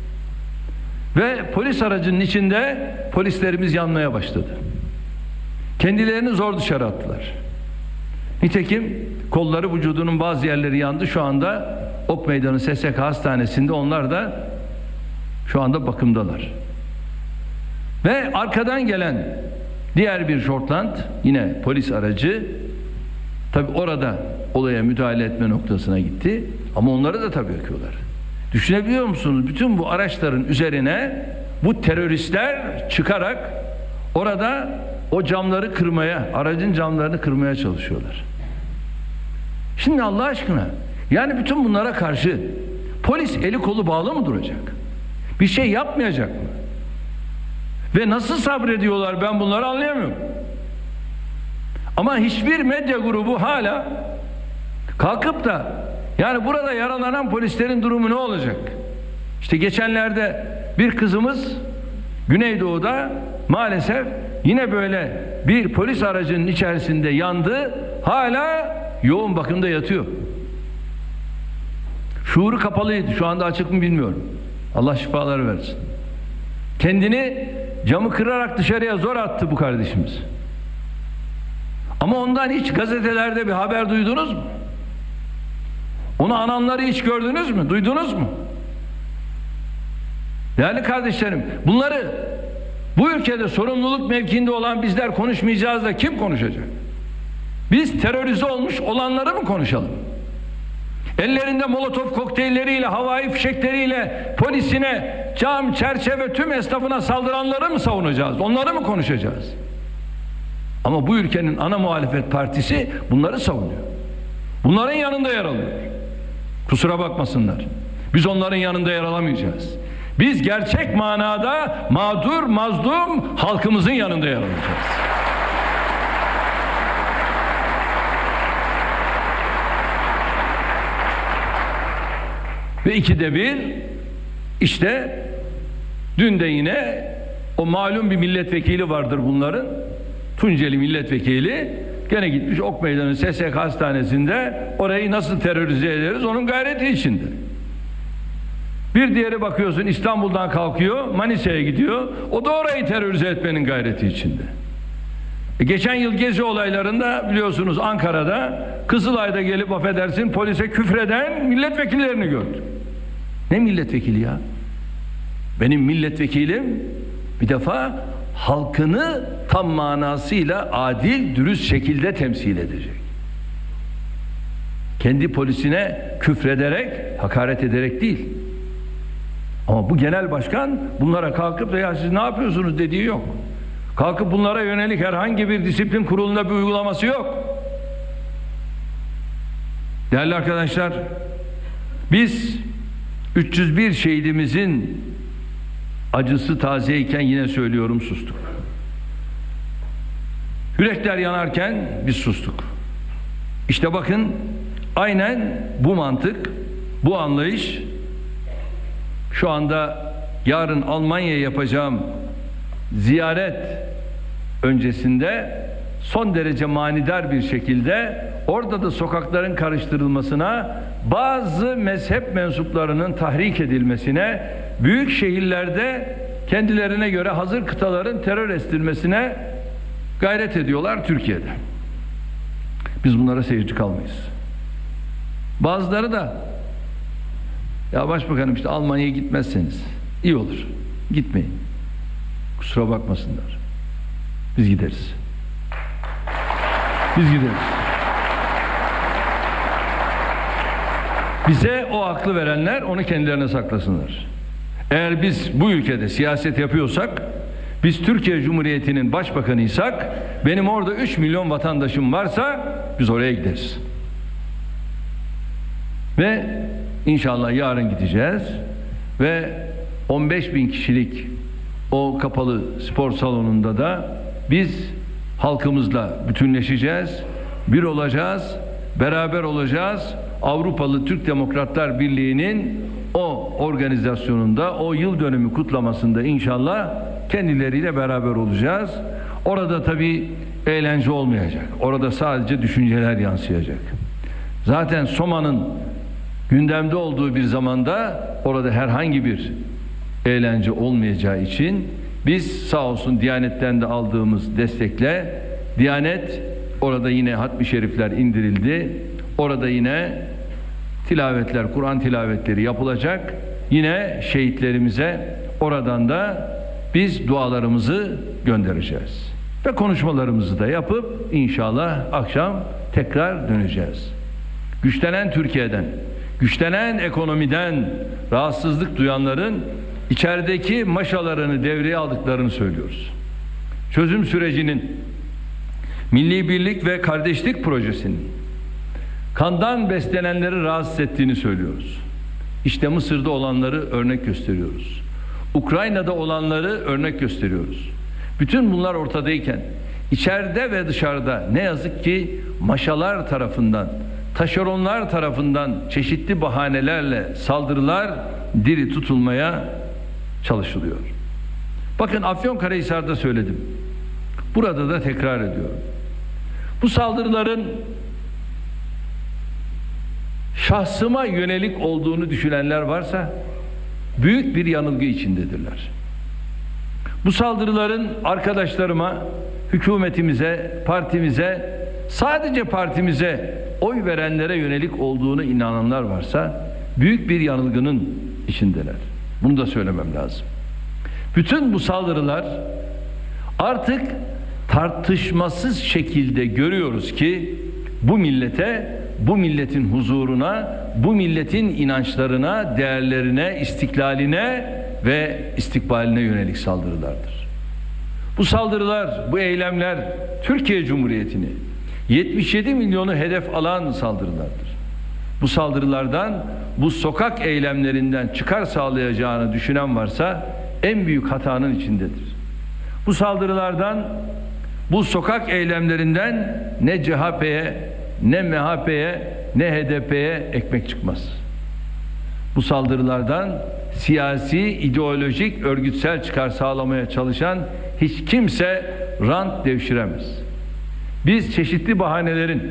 Ve polis aracının içinde polislerimiz yanmaya başladı. Kendilerini zor dışarı attılar. Nitekim kolları, vücudunun bazı yerleri yandı. Şu anda Ok Meydanı SSK Hastanesi'nde onlar da şu anda bakımdalar. Ve arkadan gelen diğer bir Shortland, yine polis aracı, tabi orada olaya müdahale etme noktasına gitti. Ama onları da tabi yakıyorlar. Düşünebiliyor musunuz? Bütün bu araçların üzerine bu teröristler çıkarak orada o camları kırmaya, aracın camlarını kırmaya çalışıyorlar. Şimdi Allah aşkına, yani bütün bunlara karşı polis eli kolu bağlı mı duracak? Bir şey yapmayacak mı? Ve nasıl sabrediyorlar, ben bunları anlayamıyorum. Ama hiçbir medya grubu hala kalkıp da yani burada yaralanan polislerin durumu ne olacak? İşte geçenlerde bir kızımız Güneydoğu'da maalesef yine böyle bir polis aracının içerisinde yandı, hala yoğun bakımda yatıyor. Şuuru kapalıydı, şu anda açık mı bilmiyorum. Allah şifalar versin. Kendini camı kırarak dışarıya zor attı bu kardeşimiz. Ama ondan hiç gazetelerde bir haber duydunuz mu? Onu ananları hiç gördünüz mü? Duydunuz mu? Değerli kardeşlerim, bunları bu ülkede sorumluluk mevkiinde olan bizler konuşmayacağız da kim konuşacak? Biz terörize olmuş olanları mı konuşalım? Ellerinde Molotov kokteylleriyle, havai fişekleriyle polisine, cam, çerçeve, tüm esnafına saldıranları mı savunacağız? Onları mı konuşacağız? Ama bu ülkenin ana muhalefet partisi bunları savunuyor. Bunların yanında yer alıyor. Kusura bakmasınlar. Biz onların yanında yer alamayacağız. Biz gerçek manada mağdur, mazlum halkımızın yanında yer alacağız. Ve 2'de 1 işte dün de yine o malum bir milletvekili vardır bunların. Tunceli milletvekili gene gitmiş Ok Meydanı SSK Hastanesi'nde orayı nasıl terörize ederiz onun gayreti içinde. Bir diğeri bakıyorsun İstanbul'dan kalkıyor Manisa'ya gidiyor. O da orayı terörize etmenin gayreti içinde. Geçen yıl gezi olaylarında biliyorsunuz Ankara'da Kızılay'da gelip affedersin polise küfreden milletvekillerini gördüm. Ne milletvekili ya? Benim milletvekilim bir defa halkını tam manasıyla adil, dürüst şekilde temsil edecek. Kendi polisine küfrederek, hakaret ederek değil. Ama bu genel başkan bunlara kalkıp da ya siz ne yapıyorsunuz dediği yok. Kalkıp bunlara yönelik herhangi bir disiplin kurulunda bir uygulaması yok. Değerli arkadaşlar, biz 301 şehidimizin acısı tazeyken yine söylüyorum sustuk. Yürekler yanarken biz sustuk. İşte bakın aynen bu mantık, bu anlayış şu anda yarın Almanya'ya yapacağım ziyaret öncesinde son derece manidar bir şekilde orada da sokakların karıştırılmasına, bazı mezhep mensuplarının tahrik edilmesine, büyük şehirlerde kendilerine göre hazır kıtaların terör estirmesine gayret ediyorlar Türkiye'de. Biz bunlara seyirci kalmayız. Bazıları da ya başbakanım işte Almanya'ya gitmezseniz iyi olur. Gitmeyin. Kusura bakmasınlar. Biz gideriz. Biz gideriz. Bize o aklı verenler onu kendilerine saklasınlar. Eğer biz bu ülkede siyaset yapıyorsak, biz Türkiye Cumhuriyeti'nin başbakanıysak, benim orada 3 milyon vatandaşım varsa biz oraya gideriz. Ve inşallah yarın gideceğiz ve 15 bin kişilik o kapalı spor salonunda da biz halkımızla bütünleşeceğiz, bir olacağız, beraber olacağız. Avrupalı Türk Demokratlar Birliği'nin o organizasyonunda, o yıl dönümü kutlamasında inşallah kendileriyle beraber olacağız. Orada tabii eğlence olmayacak. Orada sadece düşünceler yansıyacak. Zaten Soma'nın gündemde olduğu bir zamanda orada herhangi bir eğlence olmayacağı için biz sağ olsun Diyanet'ten de aldığımız destekle Diyanet orada yine hatmi şerifler indirildi. Orada yine tilavetler, Kur'an tilavetleri yapılacak. Yine şehitlerimize oradan da biz dualarımızı göndereceğiz. Ve konuşmalarımızı da yapıp inşallah akşam tekrar döneceğiz. Güçlenen Türkiye'den, güçlenen ekonomiden rahatsızlık duyanların içerideki maşalarını devreye aldıklarını söylüyoruz. Çözüm sürecinin, milli birlik ve kardeşlik projesinin kandan beslenenleri rahatsız ettiğini söylüyoruz. İşte Mısır'da olanları örnek gösteriyoruz. Ukrayna'da olanları örnek gösteriyoruz. Bütün bunlar ortadayken içeride ve dışarıda ne yazık ki maşalar tarafından, taşeronlar tarafından çeşitli bahanelerle saldırılar diri tutulmaya çalışılıyor. Bakın Afyonkarahisar'da söyledim. Burada da tekrar ediyorum. Bu saldırıların şahsıma yönelik olduğunu düşünenler varsa büyük bir yanılgı içindedirler. Bu saldırıların arkadaşlarıma, hükümetimize, partimize, sadece partimize oy verenlere yönelik olduğunu inananlar varsa büyük bir yanılgının içindeler. Bunu da söylemem lazım. Bütün bu saldırılar artık tartışmasız şekilde görüyoruz ki bu millete, bu milletin huzuruna, bu milletin inançlarına, değerlerine, istiklaline ve istikbaline yönelik saldırılardır. Bu saldırılar, bu eylemler Türkiye Cumhuriyeti'ni 77 milyonu hedef alan saldırılardır. Bu saldırılardan, bu sokak eylemlerinden çıkar sağlayacağını düşünen varsa en büyük hatanın içindedir. Bu saldırılardan, bu sokak eylemlerinden ne CHP'ye, ne MHP'ye, ne HDP'ye ekmek çıkmaz. Bu saldırılardan siyasi, ideolojik, örgütsel çıkar sağlamaya çalışan hiç kimse rant devşiremez. Biz çeşitli bahanelerin,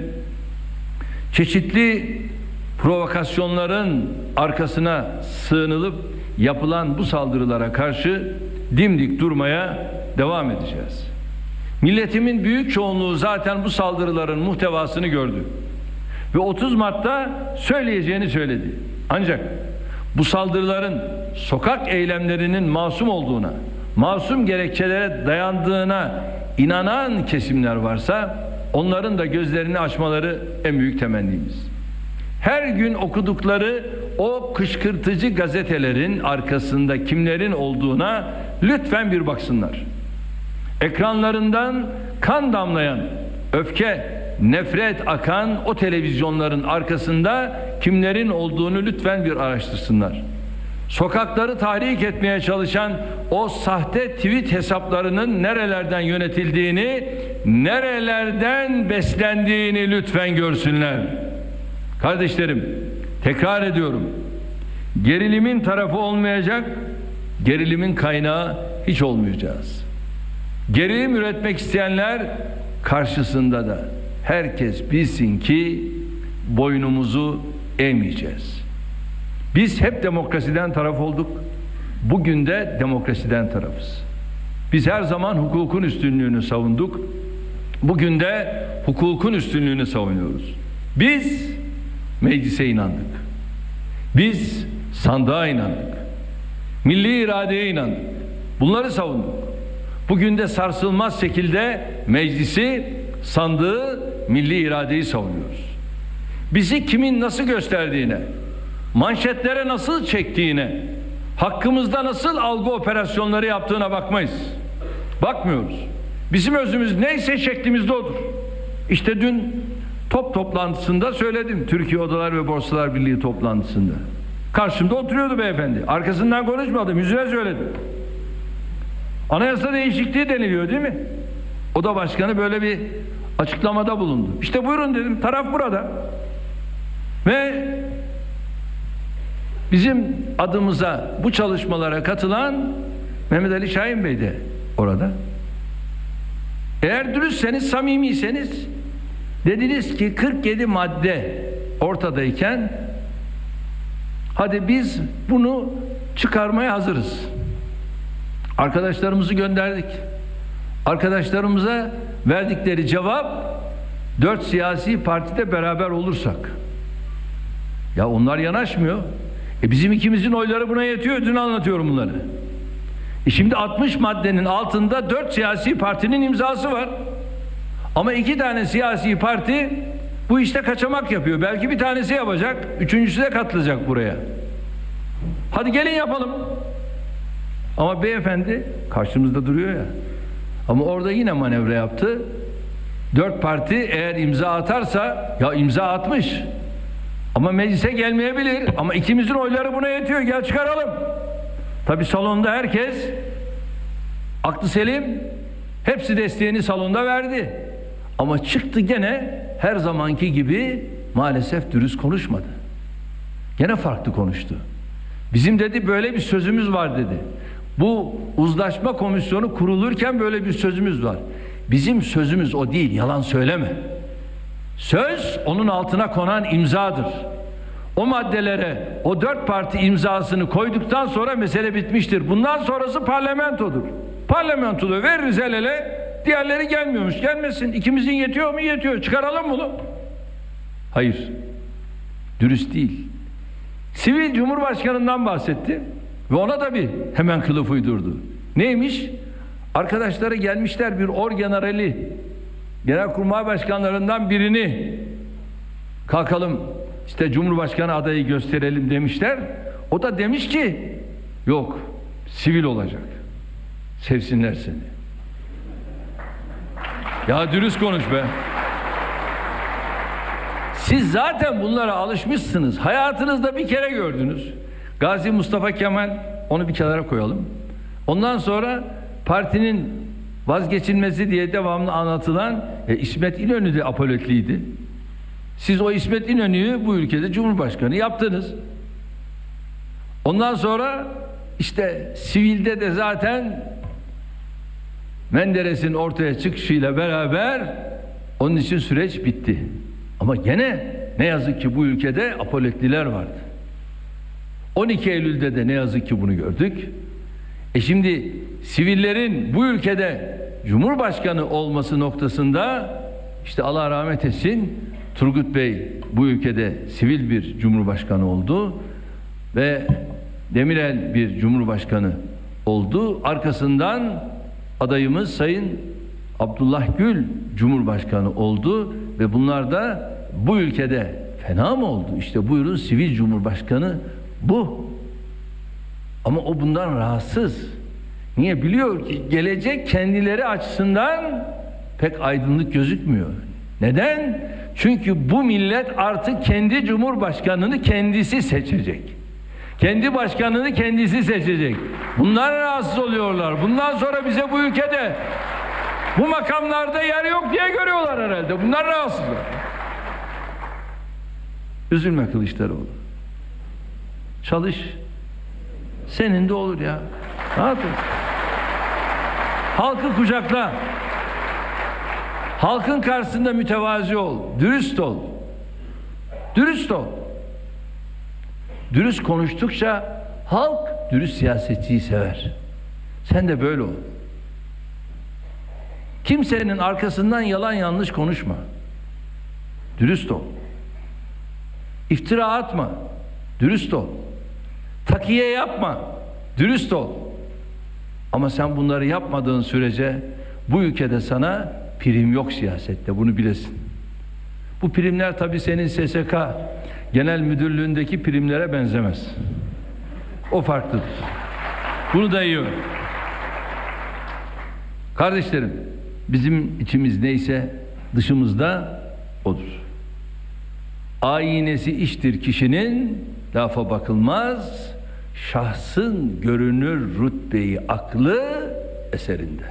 çeşitli provokasyonların arkasına sığınılıp yapılan bu saldırılara karşı dimdik durmaya devam edeceğiz. Milletimin büyük çoğunluğu zaten bu saldırıların muhtevasını gördü. Ve 30 Mart'ta söyleyeceğini söyledi. Ancak bu saldırıların sokak eylemlerinin masum olduğuna, masum gerekçelere dayandığına inanan kesimler varsa onların da gözlerini açmaları en büyük temennimiz. Her gün okudukları o kışkırtıcı gazetelerin arkasında kimlerin olduğuna lütfen bir baksınlar. Ekranlarından kan damlayan, öfke, nefret akan o televizyonların arkasında kimlerin olduğunu lütfen bir araştırsınlar. Sokakları tahrik etmeye çalışan o sahte tweet hesaplarının nerelerden yönetildiğini, nerelerden beslendiğini lütfen görsünler. Kardeşlerim, tekrar ediyorum. Gerilimin tarafı olmayacak, gerilimin kaynağı hiç olmayacağız. Gerilim üretmek isteyenler karşısında da herkes bilsin ki boynumuzu eğmeyeceğiz. Biz hep demokrasiden taraf olduk. Bugün de demokrasiden tarafız. Biz her zaman hukukun üstünlüğünü savunduk. Bugün de hukukun üstünlüğünü savunuyoruz. Biz meclise inandık. Biz sandığa inandık. Milli iradeye inandık. Bunları savunduk. Bugün de sarsılmaz şekilde meclisi, sandığı, milli iradeyi savunuyoruz. Bizi kimin nasıl gösterdiğine, manşetlere nasıl çektiğine, hakkımızda nasıl algı operasyonları yaptığına bakmayız. Bakmıyoruz. Bizim özümüz neyse şeklimizde odur. İşte dün top toplantısında söyledim. Türkiye Odalar ve Borsalar Birliği toplantısında. Karşımda oturuyordu beyefendi. Arkasından konuşmadım. Yüzüne söyledim. Anayasa değişikliği deniliyor değil mi? Oda başkanı böyle bir açıklamada bulundu. İşte buyurun dedim. Taraf burada. Ve bizim adımıza bu çalışmalara katılan Mehmet Ali Şahin Bey de orada. Eğer dürüstseniz, samimiyseniz dediniz ki 47 madde ortadayken hadi biz bunu çıkarmaya hazırız. Arkadaşlarımızı gönderdik. Arkadaşlarımıza verdikleri cevap 4 siyasi partide beraber olursak. Ya onlar yanaşmıyor. Bizim ikimizin oyları buna yetiyor. Dün anlatıyorum bunları. Şimdi 60 maddenin altında 4 siyasi partinin imzası var. Ama 2 tane siyasi parti bu işte kaçamak yapıyor. Belki bir tanesi yapacak. Üçüncüsü de katılacak buraya. Hadi gelin yapalım. Ama beyefendi karşımızda duruyor ya. Ama orada yine manevra yaptı. 4 parti eğer imza atarsa, ya imza atmış. Ama meclise gelmeyebilir. Ama ikimizin oyları buna yetiyor. Gel çıkaralım. Tabii salonda herkes aklı selim, hepsi desteğini salonda verdi. Ama çıktı gene her zamanki gibi maalesef dürüst konuşmadı. Gene farklı konuştu. Bizim dedi böyle bir sözümüz var dedi. Bu uzlaşma komisyonu kurulurken böyle bir sözümüz var. Bizim sözümüz o değil, yalan söyleme. Söz onun altına konan imzadır. O maddelere o 4 parti imzasını koyduktan sonra mesele bitmiştir. Bundan sonrası parlamentodur. Parlamentoda veririz el ele, diğerleri gelmiyormuş, gelmesin. İkimizin yetiyor mu? Yetiyor. Çıkaralım bunu. Hayır. Dürüst değil. Sivil Cumhurbaşkanı'ndan bahsetti ve ona da bir hemen kılıf uydurdu. Neymiş? Arkadaşları gelmişler, bir orgenerali, genelkurmay başkanlarından birini kalkalım işte Cumhurbaşkanı adayı gösterelim demişler. O da demiş ki yok, sivil olacak. Sevsinler seni. Ya dürüst konuş be. Siz zaten bunlara alışmışsınız. Hayatınızda bir kere gördünüz. Gazi Mustafa Kemal, onu bir kenara koyalım. Ondan sonra partinin vazgeçilmezi diye devamlı anlatılan İsmet İnönü de apoletliydi. Siz o İsmet İnönü'yü bu ülkede Cumhurbaşkanı yaptınız. Ondan sonra işte sivilde de zaten Menderes'in ortaya çıkışıyla beraber onun için süreç bitti. Ama gene ne yazık ki bu ülkede apoletliler vardı. 12 Eylül'de de ne yazık ki bunu gördük. Şimdi sivillerin bu ülkede Cumhurbaşkanı olması noktasında işte Allah rahmet etsin, Turgut Bey bu ülkede sivil bir Cumhurbaşkanı oldu ve Demirel bir Cumhurbaşkanı oldu. Arkasından adayımız Sayın Abdullah Gül Cumhurbaşkanı oldu ve bunlar da bu ülkede fena mı oldu? İşte buyurun, sivil Cumhurbaşkanı bu. Ama o bundan rahatsız. Niye? Biliyor ki gelecek kendileri açısından pek aydınlık gözükmüyor. Neden? Çünkü bu millet artık kendi Cumhurbaşkanını kendisi seçecek. Kendi başkanını kendisi seçecek. Bunlar rahatsız oluyorlar. Bundan sonra bize bu ülkede bu makamlarda yer yok diye görüyorlar herhalde. Bunlar rahatsızlar. Üzülme Kılıçdaroğlu. Çalış. Senin de olur ya. Rahat ol. Halkı kucakla. Halkın karşısında mütevazi ol. Dürüst ol. Dürüst ol. Dürüst konuştukça halk dürüst siyasetçiyi sever. Sen de böyle ol. Kimsenin arkasından yalan yanlış konuşma. Dürüst ol. İftira atma. Dürüst ol. Takiye yapma. Dürüst ol. Ama sen bunları yapmadığın sürece bu ülkede sana prim yok siyasette. Bunu bilesin. Bu primler tabii senin SSK Genel Müdürlüğü'ndeki primlere benzemez. O farklıdır. Bunu da iyi öğren. Kardeşlerim, bizim içimiz neyse dışımızda odur. Aynesi iştir kişinin, lafa bakılmaz, şahsın görünür rütbeyi aklı eserinde.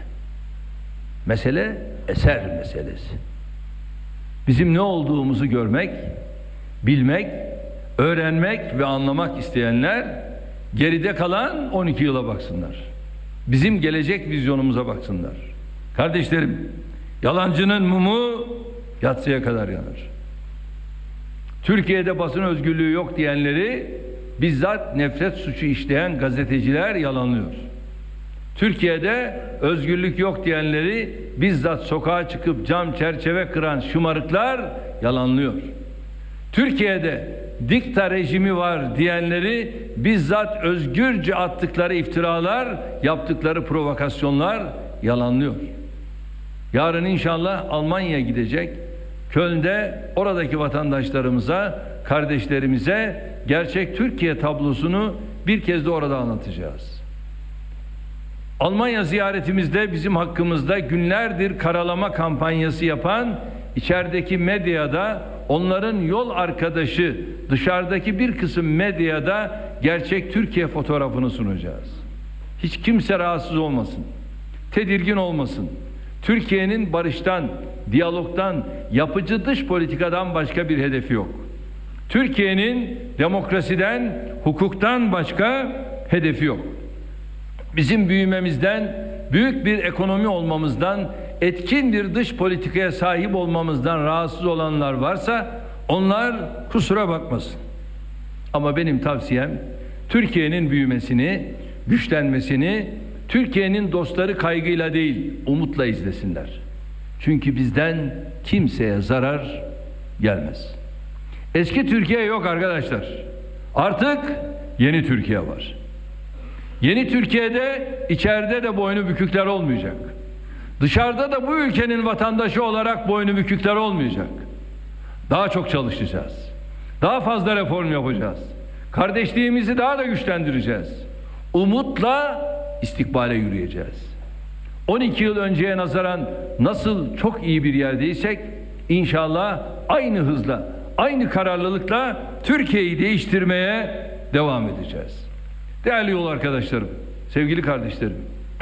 Mesele eser meselesi. Bizim ne olduğumuzu görmek, bilmek, öğrenmek ve anlamak isteyenler geride kalan 12 yıla baksınlar. Bizim gelecek vizyonumuza baksınlar. Kardeşlerim, yalancının mumu yatsıya kadar yanar. Türkiye'de basın özgürlüğü yok diyenleri bizzat nefret suçu işleyen gazeteciler yalanlıyor. Türkiye'de özgürlük yok diyenleri bizzat sokağa çıkıp cam çerçeve kıran şımarıklar yalanlıyor. Türkiye'de dikta rejimi var diyenleri bizzat özgürce attıkları iftiralar, yaptıkları provokasyonlar yalanlıyor. Yarın inşallah Almanya'ya gidecek. Köln'de oradaki vatandaşlarımıza, kardeşlerimize gerçek Türkiye tablosunu bir kez de orada anlatacağız. Almanya ziyaretimizde bizim hakkımızda günlerdir karalama kampanyası yapan içerideki medyada, onların yol arkadaşı dışarıdaki bir kısım medyada gerçek Türkiye fotoğrafını sunacağız. Hiç kimse rahatsız olmasın, tedirgin olmasın. Türkiye'nin barıştan, diyalogtan, yapıcı dış politikadan başka bir hedefi yok. Türkiye'nin demokrasiden, hukuktan başka hedefi yok. Bizim büyümemizden, büyük bir ekonomi olmamızdan, etkin bir dış politikaya sahip olmamızdan rahatsız olanlar varsa onlar kusura bakmasın. Ama benim tavsiyem Türkiye'nin büyümesini, güçlenmesini Türkiye'nin dostları kaygıyla değil, umutla izlesinler. Çünkü bizden kimseye zarar gelmez. Eski Türkiye yok arkadaşlar. Artık yeni Türkiye var. Yeni Türkiye'de içeride de boynu bükükler olmayacak. Dışarıda da bu ülkenin vatandaşı olarak boynu bükükler olmayacak. Daha çok çalışacağız. Daha fazla reform yapacağız. Kardeşliğimizi daha da güçlendireceğiz. Umutla istikbale yürüyeceğiz. 12 yıl önceye nazaran nasıl çok iyi bir yerdeysek inşallah aynı hızla, aynı kararlılıkla Türkiye'yi değiştirmeye devam edeceğiz. Değerli yol arkadaşlarım, sevgili kardeşlerim.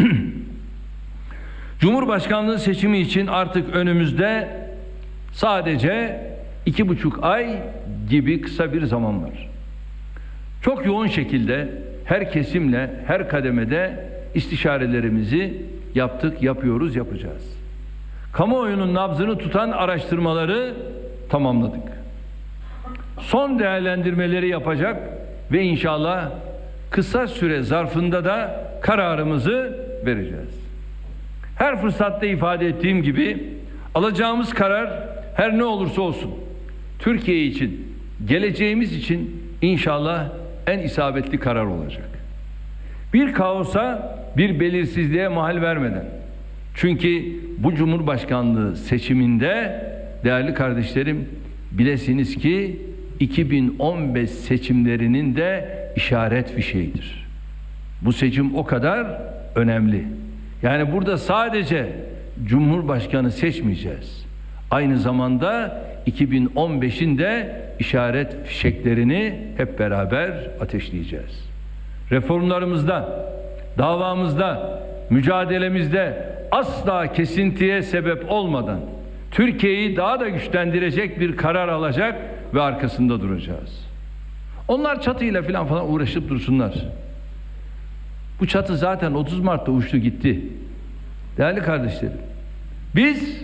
Cumhurbaşkanlığı seçimi için artık önümüzde sadece 2,5 ay gibi kısa bir zaman var. Çok yoğun şekilde her kesimle, her kademede istişarelerimizi yaptık, yapıyoruz, yapacağız. Kamuoyunun nabzını tutan araştırmaları tamamladık. Son değerlendirmeleri yapacak ve inşallah kısa süre zarfında da kararımızı vereceğiz. Her fırsatta ifade ettiğim gibi alacağımız karar her ne olursa olsun Türkiye için, geleceğimiz için inşallah en isabetli karar olacak. Bir kaosa, bir belirsizliğe mahal vermeden. Çünkü bu Cumhurbaşkanlığı seçiminde değerli kardeşlerim bilesiniz ki 2015 seçimlerinin de işaret fişeğidir. Bu seçim o kadar önemli. Yani burada sadece Cumhurbaşkanı seçmeyeceğiz. Aynı zamanda 2015'in de işaret fişeklerini hep beraber ateşleyeceğiz. Reformlarımızda, davamızda, mücadelemizde asla kesintiye sebep olmadan Türkiye'yi daha da güçlendirecek bir karar alacak ve arkasında duracağız. Onlar çatıyla falan uğraşıp dursunlar. Bu çatı zaten 30 Mart'ta uçtu gitti. Değerli kardeşlerim, biz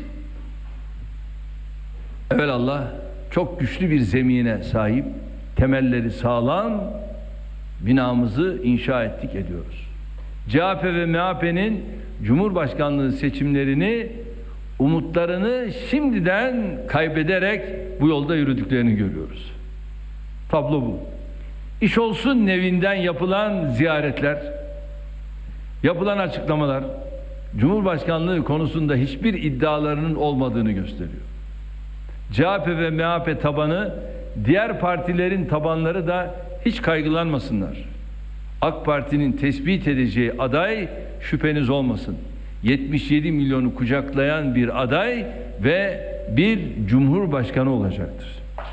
evelallah çok güçlü bir zemine sahip, temelleri sağlam binamızı inşa ettik, ediyoruz. CHP ve MHP'nin Cumhurbaşkanlığı seçimlerini, umutlarını şimdiden kaybederek bu yolda yürüdüklerini görüyoruz. Tablo bu. İş olsun nevinden yapılan ziyaretler, yapılan açıklamalar, Cumhurbaşkanlığı konusunda hiçbir iddialarının olmadığını gösteriyor. CHP ve MHP tabanı, diğer partilerin tabanları da hiç kaygılanmasınlar. AK Parti'nin tespit edeceği aday şüpheniz olmasın. 77 milyonu kucaklayan bir aday ve bir cumhurbaşkanı olacaktır.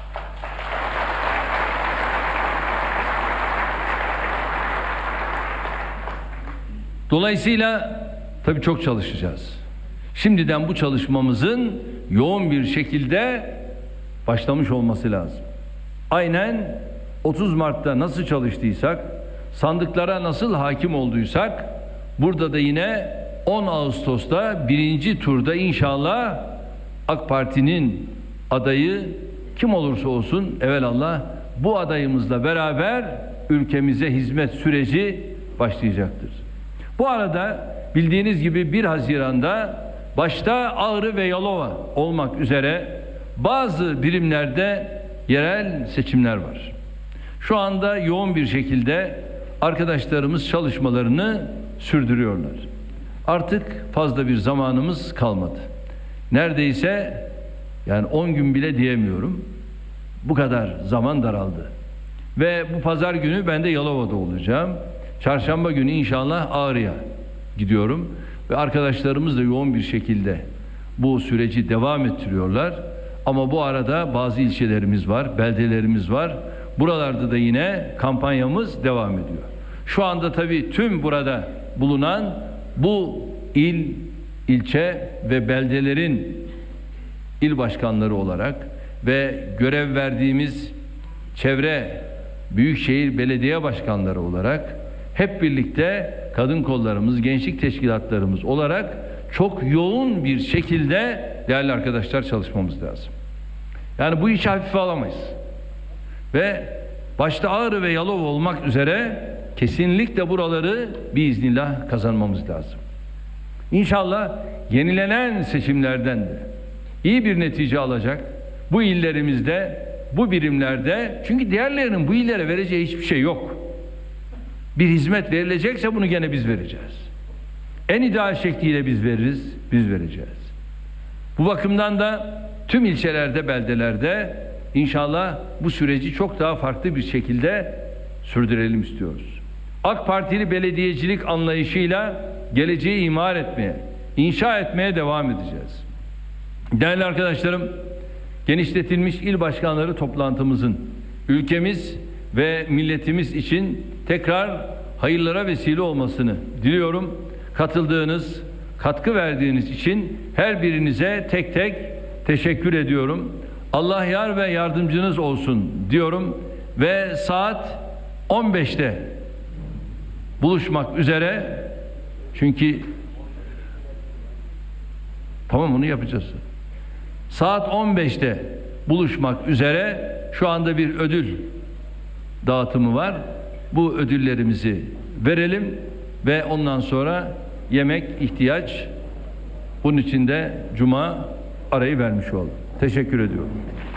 Dolayısıyla tabii çok çalışacağız. Şimdiden bu çalışmamızın yoğun bir şekilde başlamış olması lazım. Aynen 30 Mart'ta nasıl çalıştıysak, sandıklara nasıl hakim olduysak, burada da yine 10 Ağustos'ta birinci turda inşallah AK Parti'nin adayı kim olursa olsun evelallah bu adayımızla beraber ülkemize hizmet süreci başlayacaktır. Bu arada bildiğiniz gibi 1 Haziran'da başta Ağrı ve Yalova olmak üzere bazı birimlerde yerel seçimler var. Şu anda yoğun bir şekilde arkadaşlarımız çalışmalarını sürdürüyorlar. Artık fazla bir zamanımız kalmadı. Neredeyse yani 10 gün bile diyemiyorum. Bu kadar zaman daraldı. Ve bu pazar günü ben de Yalova'da olacağım. Çarşamba günü inşallah Ağrı'ya gidiyorum. Ve arkadaşlarımız da yoğun bir şekilde bu süreci devam ettiriyorlar. Ama bu arada bazı ilçelerimiz var, beldelerimiz var. Buralarda da yine kampanyamız devam ediyor. Şu anda tabii tüm burada bulunan bu il, ilçe ve beldelerin il başkanları olarak ve görev verdiğimiz çevre büyükşehir belediye başkanları olarak hep birlikte kadın kollarımız, gençlik teşkilatlarımız olarak çok yoğun bir şekilde değerli arkadaşlar çalışmamız lazım. Yani bu işi hafife alamayız. Ve başta Ağrı ve Yalova olmak üzere kesinlikle buraları biiznillah kazanmamız lazım. İnşallah yenilenen seçimlerden de iyi bir netice alacak bu illerimizde, bu birimlerde, çünkü diğerlerinin bu illere vereceği hiçbir şey yok. Bir hizmet verilecekse bunu gene biz vereceğiz. En ideal şekliyle biz veririz, biz vereceğiz. Bu bakımdan da tüm ilçelerde, beldelerde inşallah bu süreci çok daha farklı bir şekilde sürdürelim istiyoruz. AK Partili belediyecilik anlayışıyla geleceği imar etmeye, inşa etmeye devam edeceğiz. Değerli arkadaşlarım, genişletilmiş il başkanları toplantımızın ülkemiz ve milletimiz için tekrar hayırlara vesile olmasını diliyorum. Katıldığınız, katkı verdiğiniz için her birinize tek tek teşekkür ediyorum. Allah yar ve yardımcınız olsun diyorum ve saat 15'te buluşmak üzere, çünkü tamam, onu yapacağız. Saat 15'te buluşmak üzere, şu anda bir ödül dağıtımı var. Bu ödüllerimizi verelim ve ondan sonra yemek ihtiyaç. Bunun için de Cuma arayı vermiş oldum. Teşekkür ediyorum.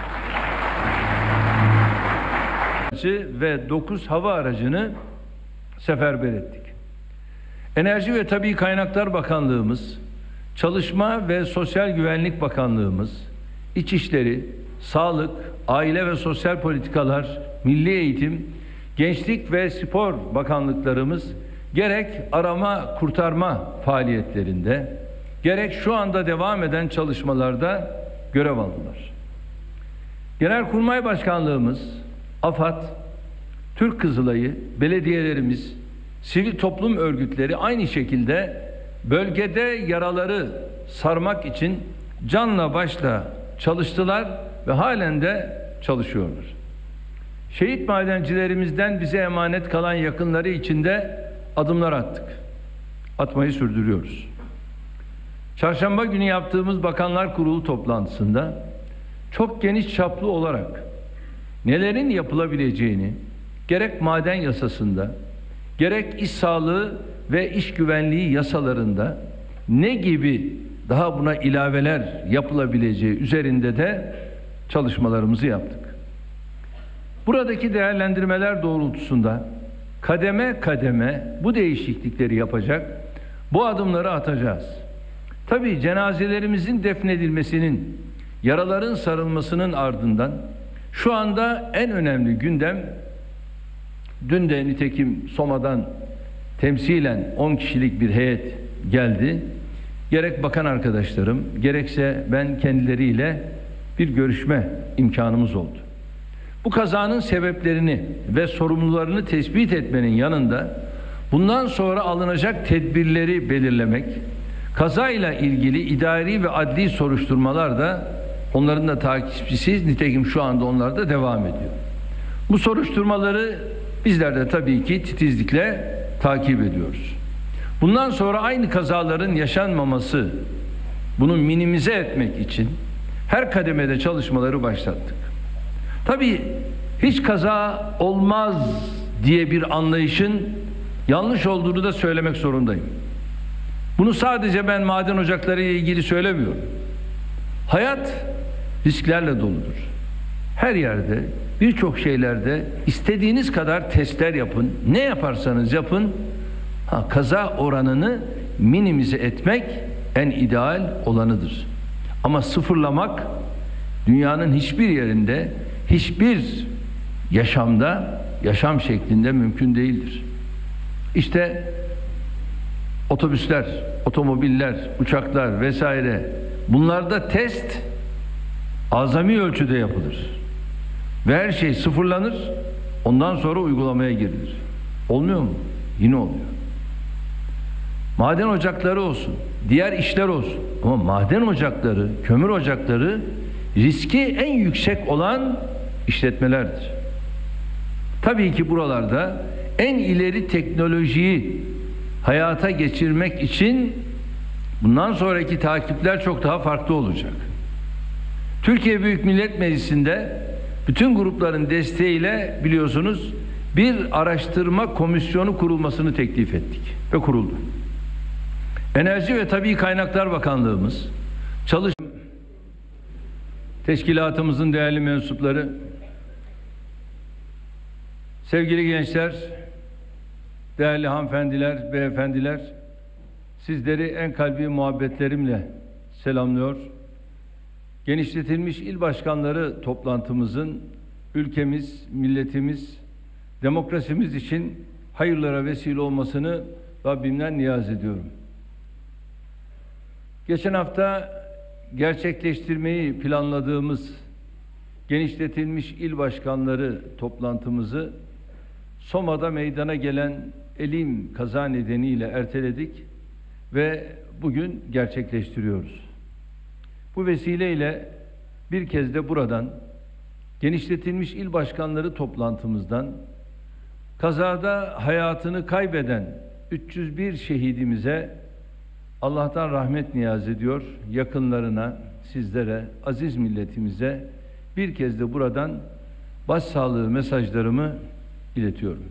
Ve 9 hava aracını seferber ettik. Enerji ve Tabii Kaynaklar Bakanlığımız, Çalışma ve Sosyal Güvenlik Bakanlığımız, İçişleri, Sağlık, Aile ve Sosyal Politikalar, Milli Eğitim, Gençlik ve Spor Bakanlıklarımız gerek arama kurtarma faaliyetlerinde, gerek şu anda devam eden çalışmalarda görev aldılar. Genelkurmay Başkanlığımız, AFAD, Türk Kızılayı, belediyelerimiz, sivil toplum örgütleri aynı şekilde bölgede yaraları sarmak için canla başla çalıştılar ve halen de çalışıyorlar. Şehit madencilerimizden bize emanet kalan yakınları için de adımlar attık. Atmayı sürdürüyoruz. Çarşamba günü yaptığımız Bakanlar Kurulu toplantısında çok geniş çaplı olarak nelerin yapılabileceğini, gerek maden yasasında, gerek iş sağlığı ve iş güvenliği yasalarında ne gibi daha buna ilaveler yapılabileceği üzerinde de çalışmalarımızı yaptık. Buradaki değerlendirmeler doğrultusunda kademe kademe bu değişiklikleri yapacak, bu adımları atacağız. Tabii cenazelerimizin defnedilmesinin, yaraların sarılmasının ardından şu anda en önemli gündem, dün de nitekim Soma'dan temsilen 10 kişilik bir heyet geldi. Gerek bakan arkadaşlarım, gerekse ben kendileriyle bir görüşme imkanımız oldu. Bu kazanın sebeplerini ve sorumlularını tespit etmenin yanında bundan sonra alınacak tedbirleri belirlemek, kazayla ilgili idari ve adli soruşturmalar da onların da takipçisi, nitekim şu anda onlar da devam ediyor. Bu soruşturmaları bizler de tabii ki titizlikle takip ediyoruz. Bundan sonra aynı kazaların yaşanmaması, bunu minimize etmek için her kademede çalışmaları başlattık. Tabii hiç kaza olmaz diye bir anlayışın yanlış olduğunu da söylemek zorundayım. Bunu sadece ben maden ocakları ile ilgili söylemiyorum. Hayat risklerle doludur. Her yerde, birçok şeylerde istediğiniz kadar testler yapın. Ne yaparsanız yapın, kaza oranını minimize etmek en ideal olanıdır. Ama sıfırlamak dünyanın hiçbir yerinde, hiçbir yaşamda, yaşam şeklinde mümkün değildir. İşte otobüsler, otomobiller, uçaklar vesaire, bunlarda test azami ölçüde yapılır. Ve her şey sıfırlanır, ondan sonra uygulamaya girilir. Olmuyor mu? Yine oluyor. Maden ocakları olsun, diğer işler olsun. Ama maden ocakları, kömür ocakları riski en yüksek olan işletmelerdir. Tabii ki buralarda en ileri teknolojiyi hayata geçirmek için bundan sonraki takipler çok daha farklı olacak. Türkiye Büyük Millet Meclisi'nde bütün grupların desteğiyle biliyorsunuz bir araştırma komisyonu kurulmasını teklif ettik ve kuruldu. Enerji ve Tabii Kaynaklar Bakanlığımız, teşkilatımızın değerli mensupları, sevgili gençler, değerli hanımefendiler, beyefendiler, sizleri en kalbi muhabbetlerimle selamlıyor. Genişletilmiş il başkanları toplantımızın ülkemiz, milletimiz, demokrasimiz için hayırlara vesile olmasını Rabbimden niyaz ediyorum. Geçen hafta gerçekleştirmeyi planladığımız genişletilmiş il başkanları toplantımızı Soma'da meydana gelen elim kaza nedeniyle erteledik ve bugün gerçekleştiriyoruz. Bu vesileyle bir kez de buradan genişletilmiş il başkanları toplantımızdan Kazada hayatını kaybeden 301 şehidimize Allah'tan rahmet niyaz ediyor. Yakınlarına, sizlere, aziz milletimize bir kez de buradan başsağlığı mesajlarımı iletiyorum.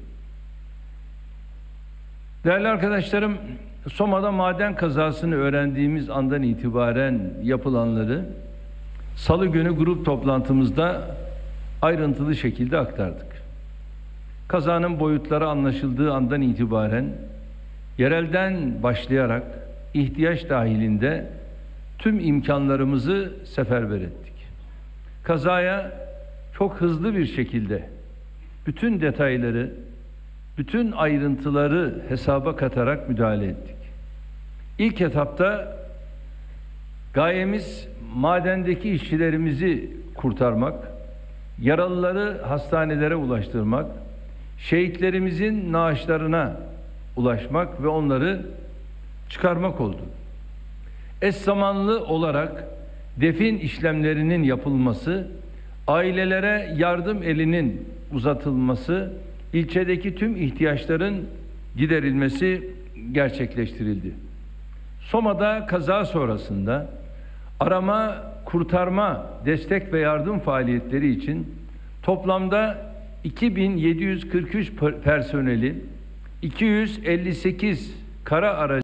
Değerli arkadaşlarım, Soma'da maden kazasını öğrendiğimiz andan itibaren yapılanları Salı günü grup toplantımızda ayrıntılı şekilde aktardık. Kazanın boyutları anlaşıldığı andan itibaren yerelden başlayarak ihtiyaç dahilinde tüm imkanlarımızı seferber ettik. Kazaya çok hızlı bir şekilde bütün detayları, bütün ayrıntıları hesaba katarak müdahale ettik. İlk etapta gayemiz madendeki işçilerimizi kurtarmak, yaralıları hastanelere ulaştırmak, şehitlerimizin naaşlarına ulaşmak ve onları çıkarmak oldu. Eş zamanlı olarak defin işlemlerinin yapılması, ailelere yardım elinin uzatılması, ilçedeki tüm ihtiyaçların giderilmesi gerçekleştirildi. Soma'da kaza sonrasında arama, kurtarma, destek ve yardım faaliyetleri için toplamda 2743 personeli, 258 kara aracı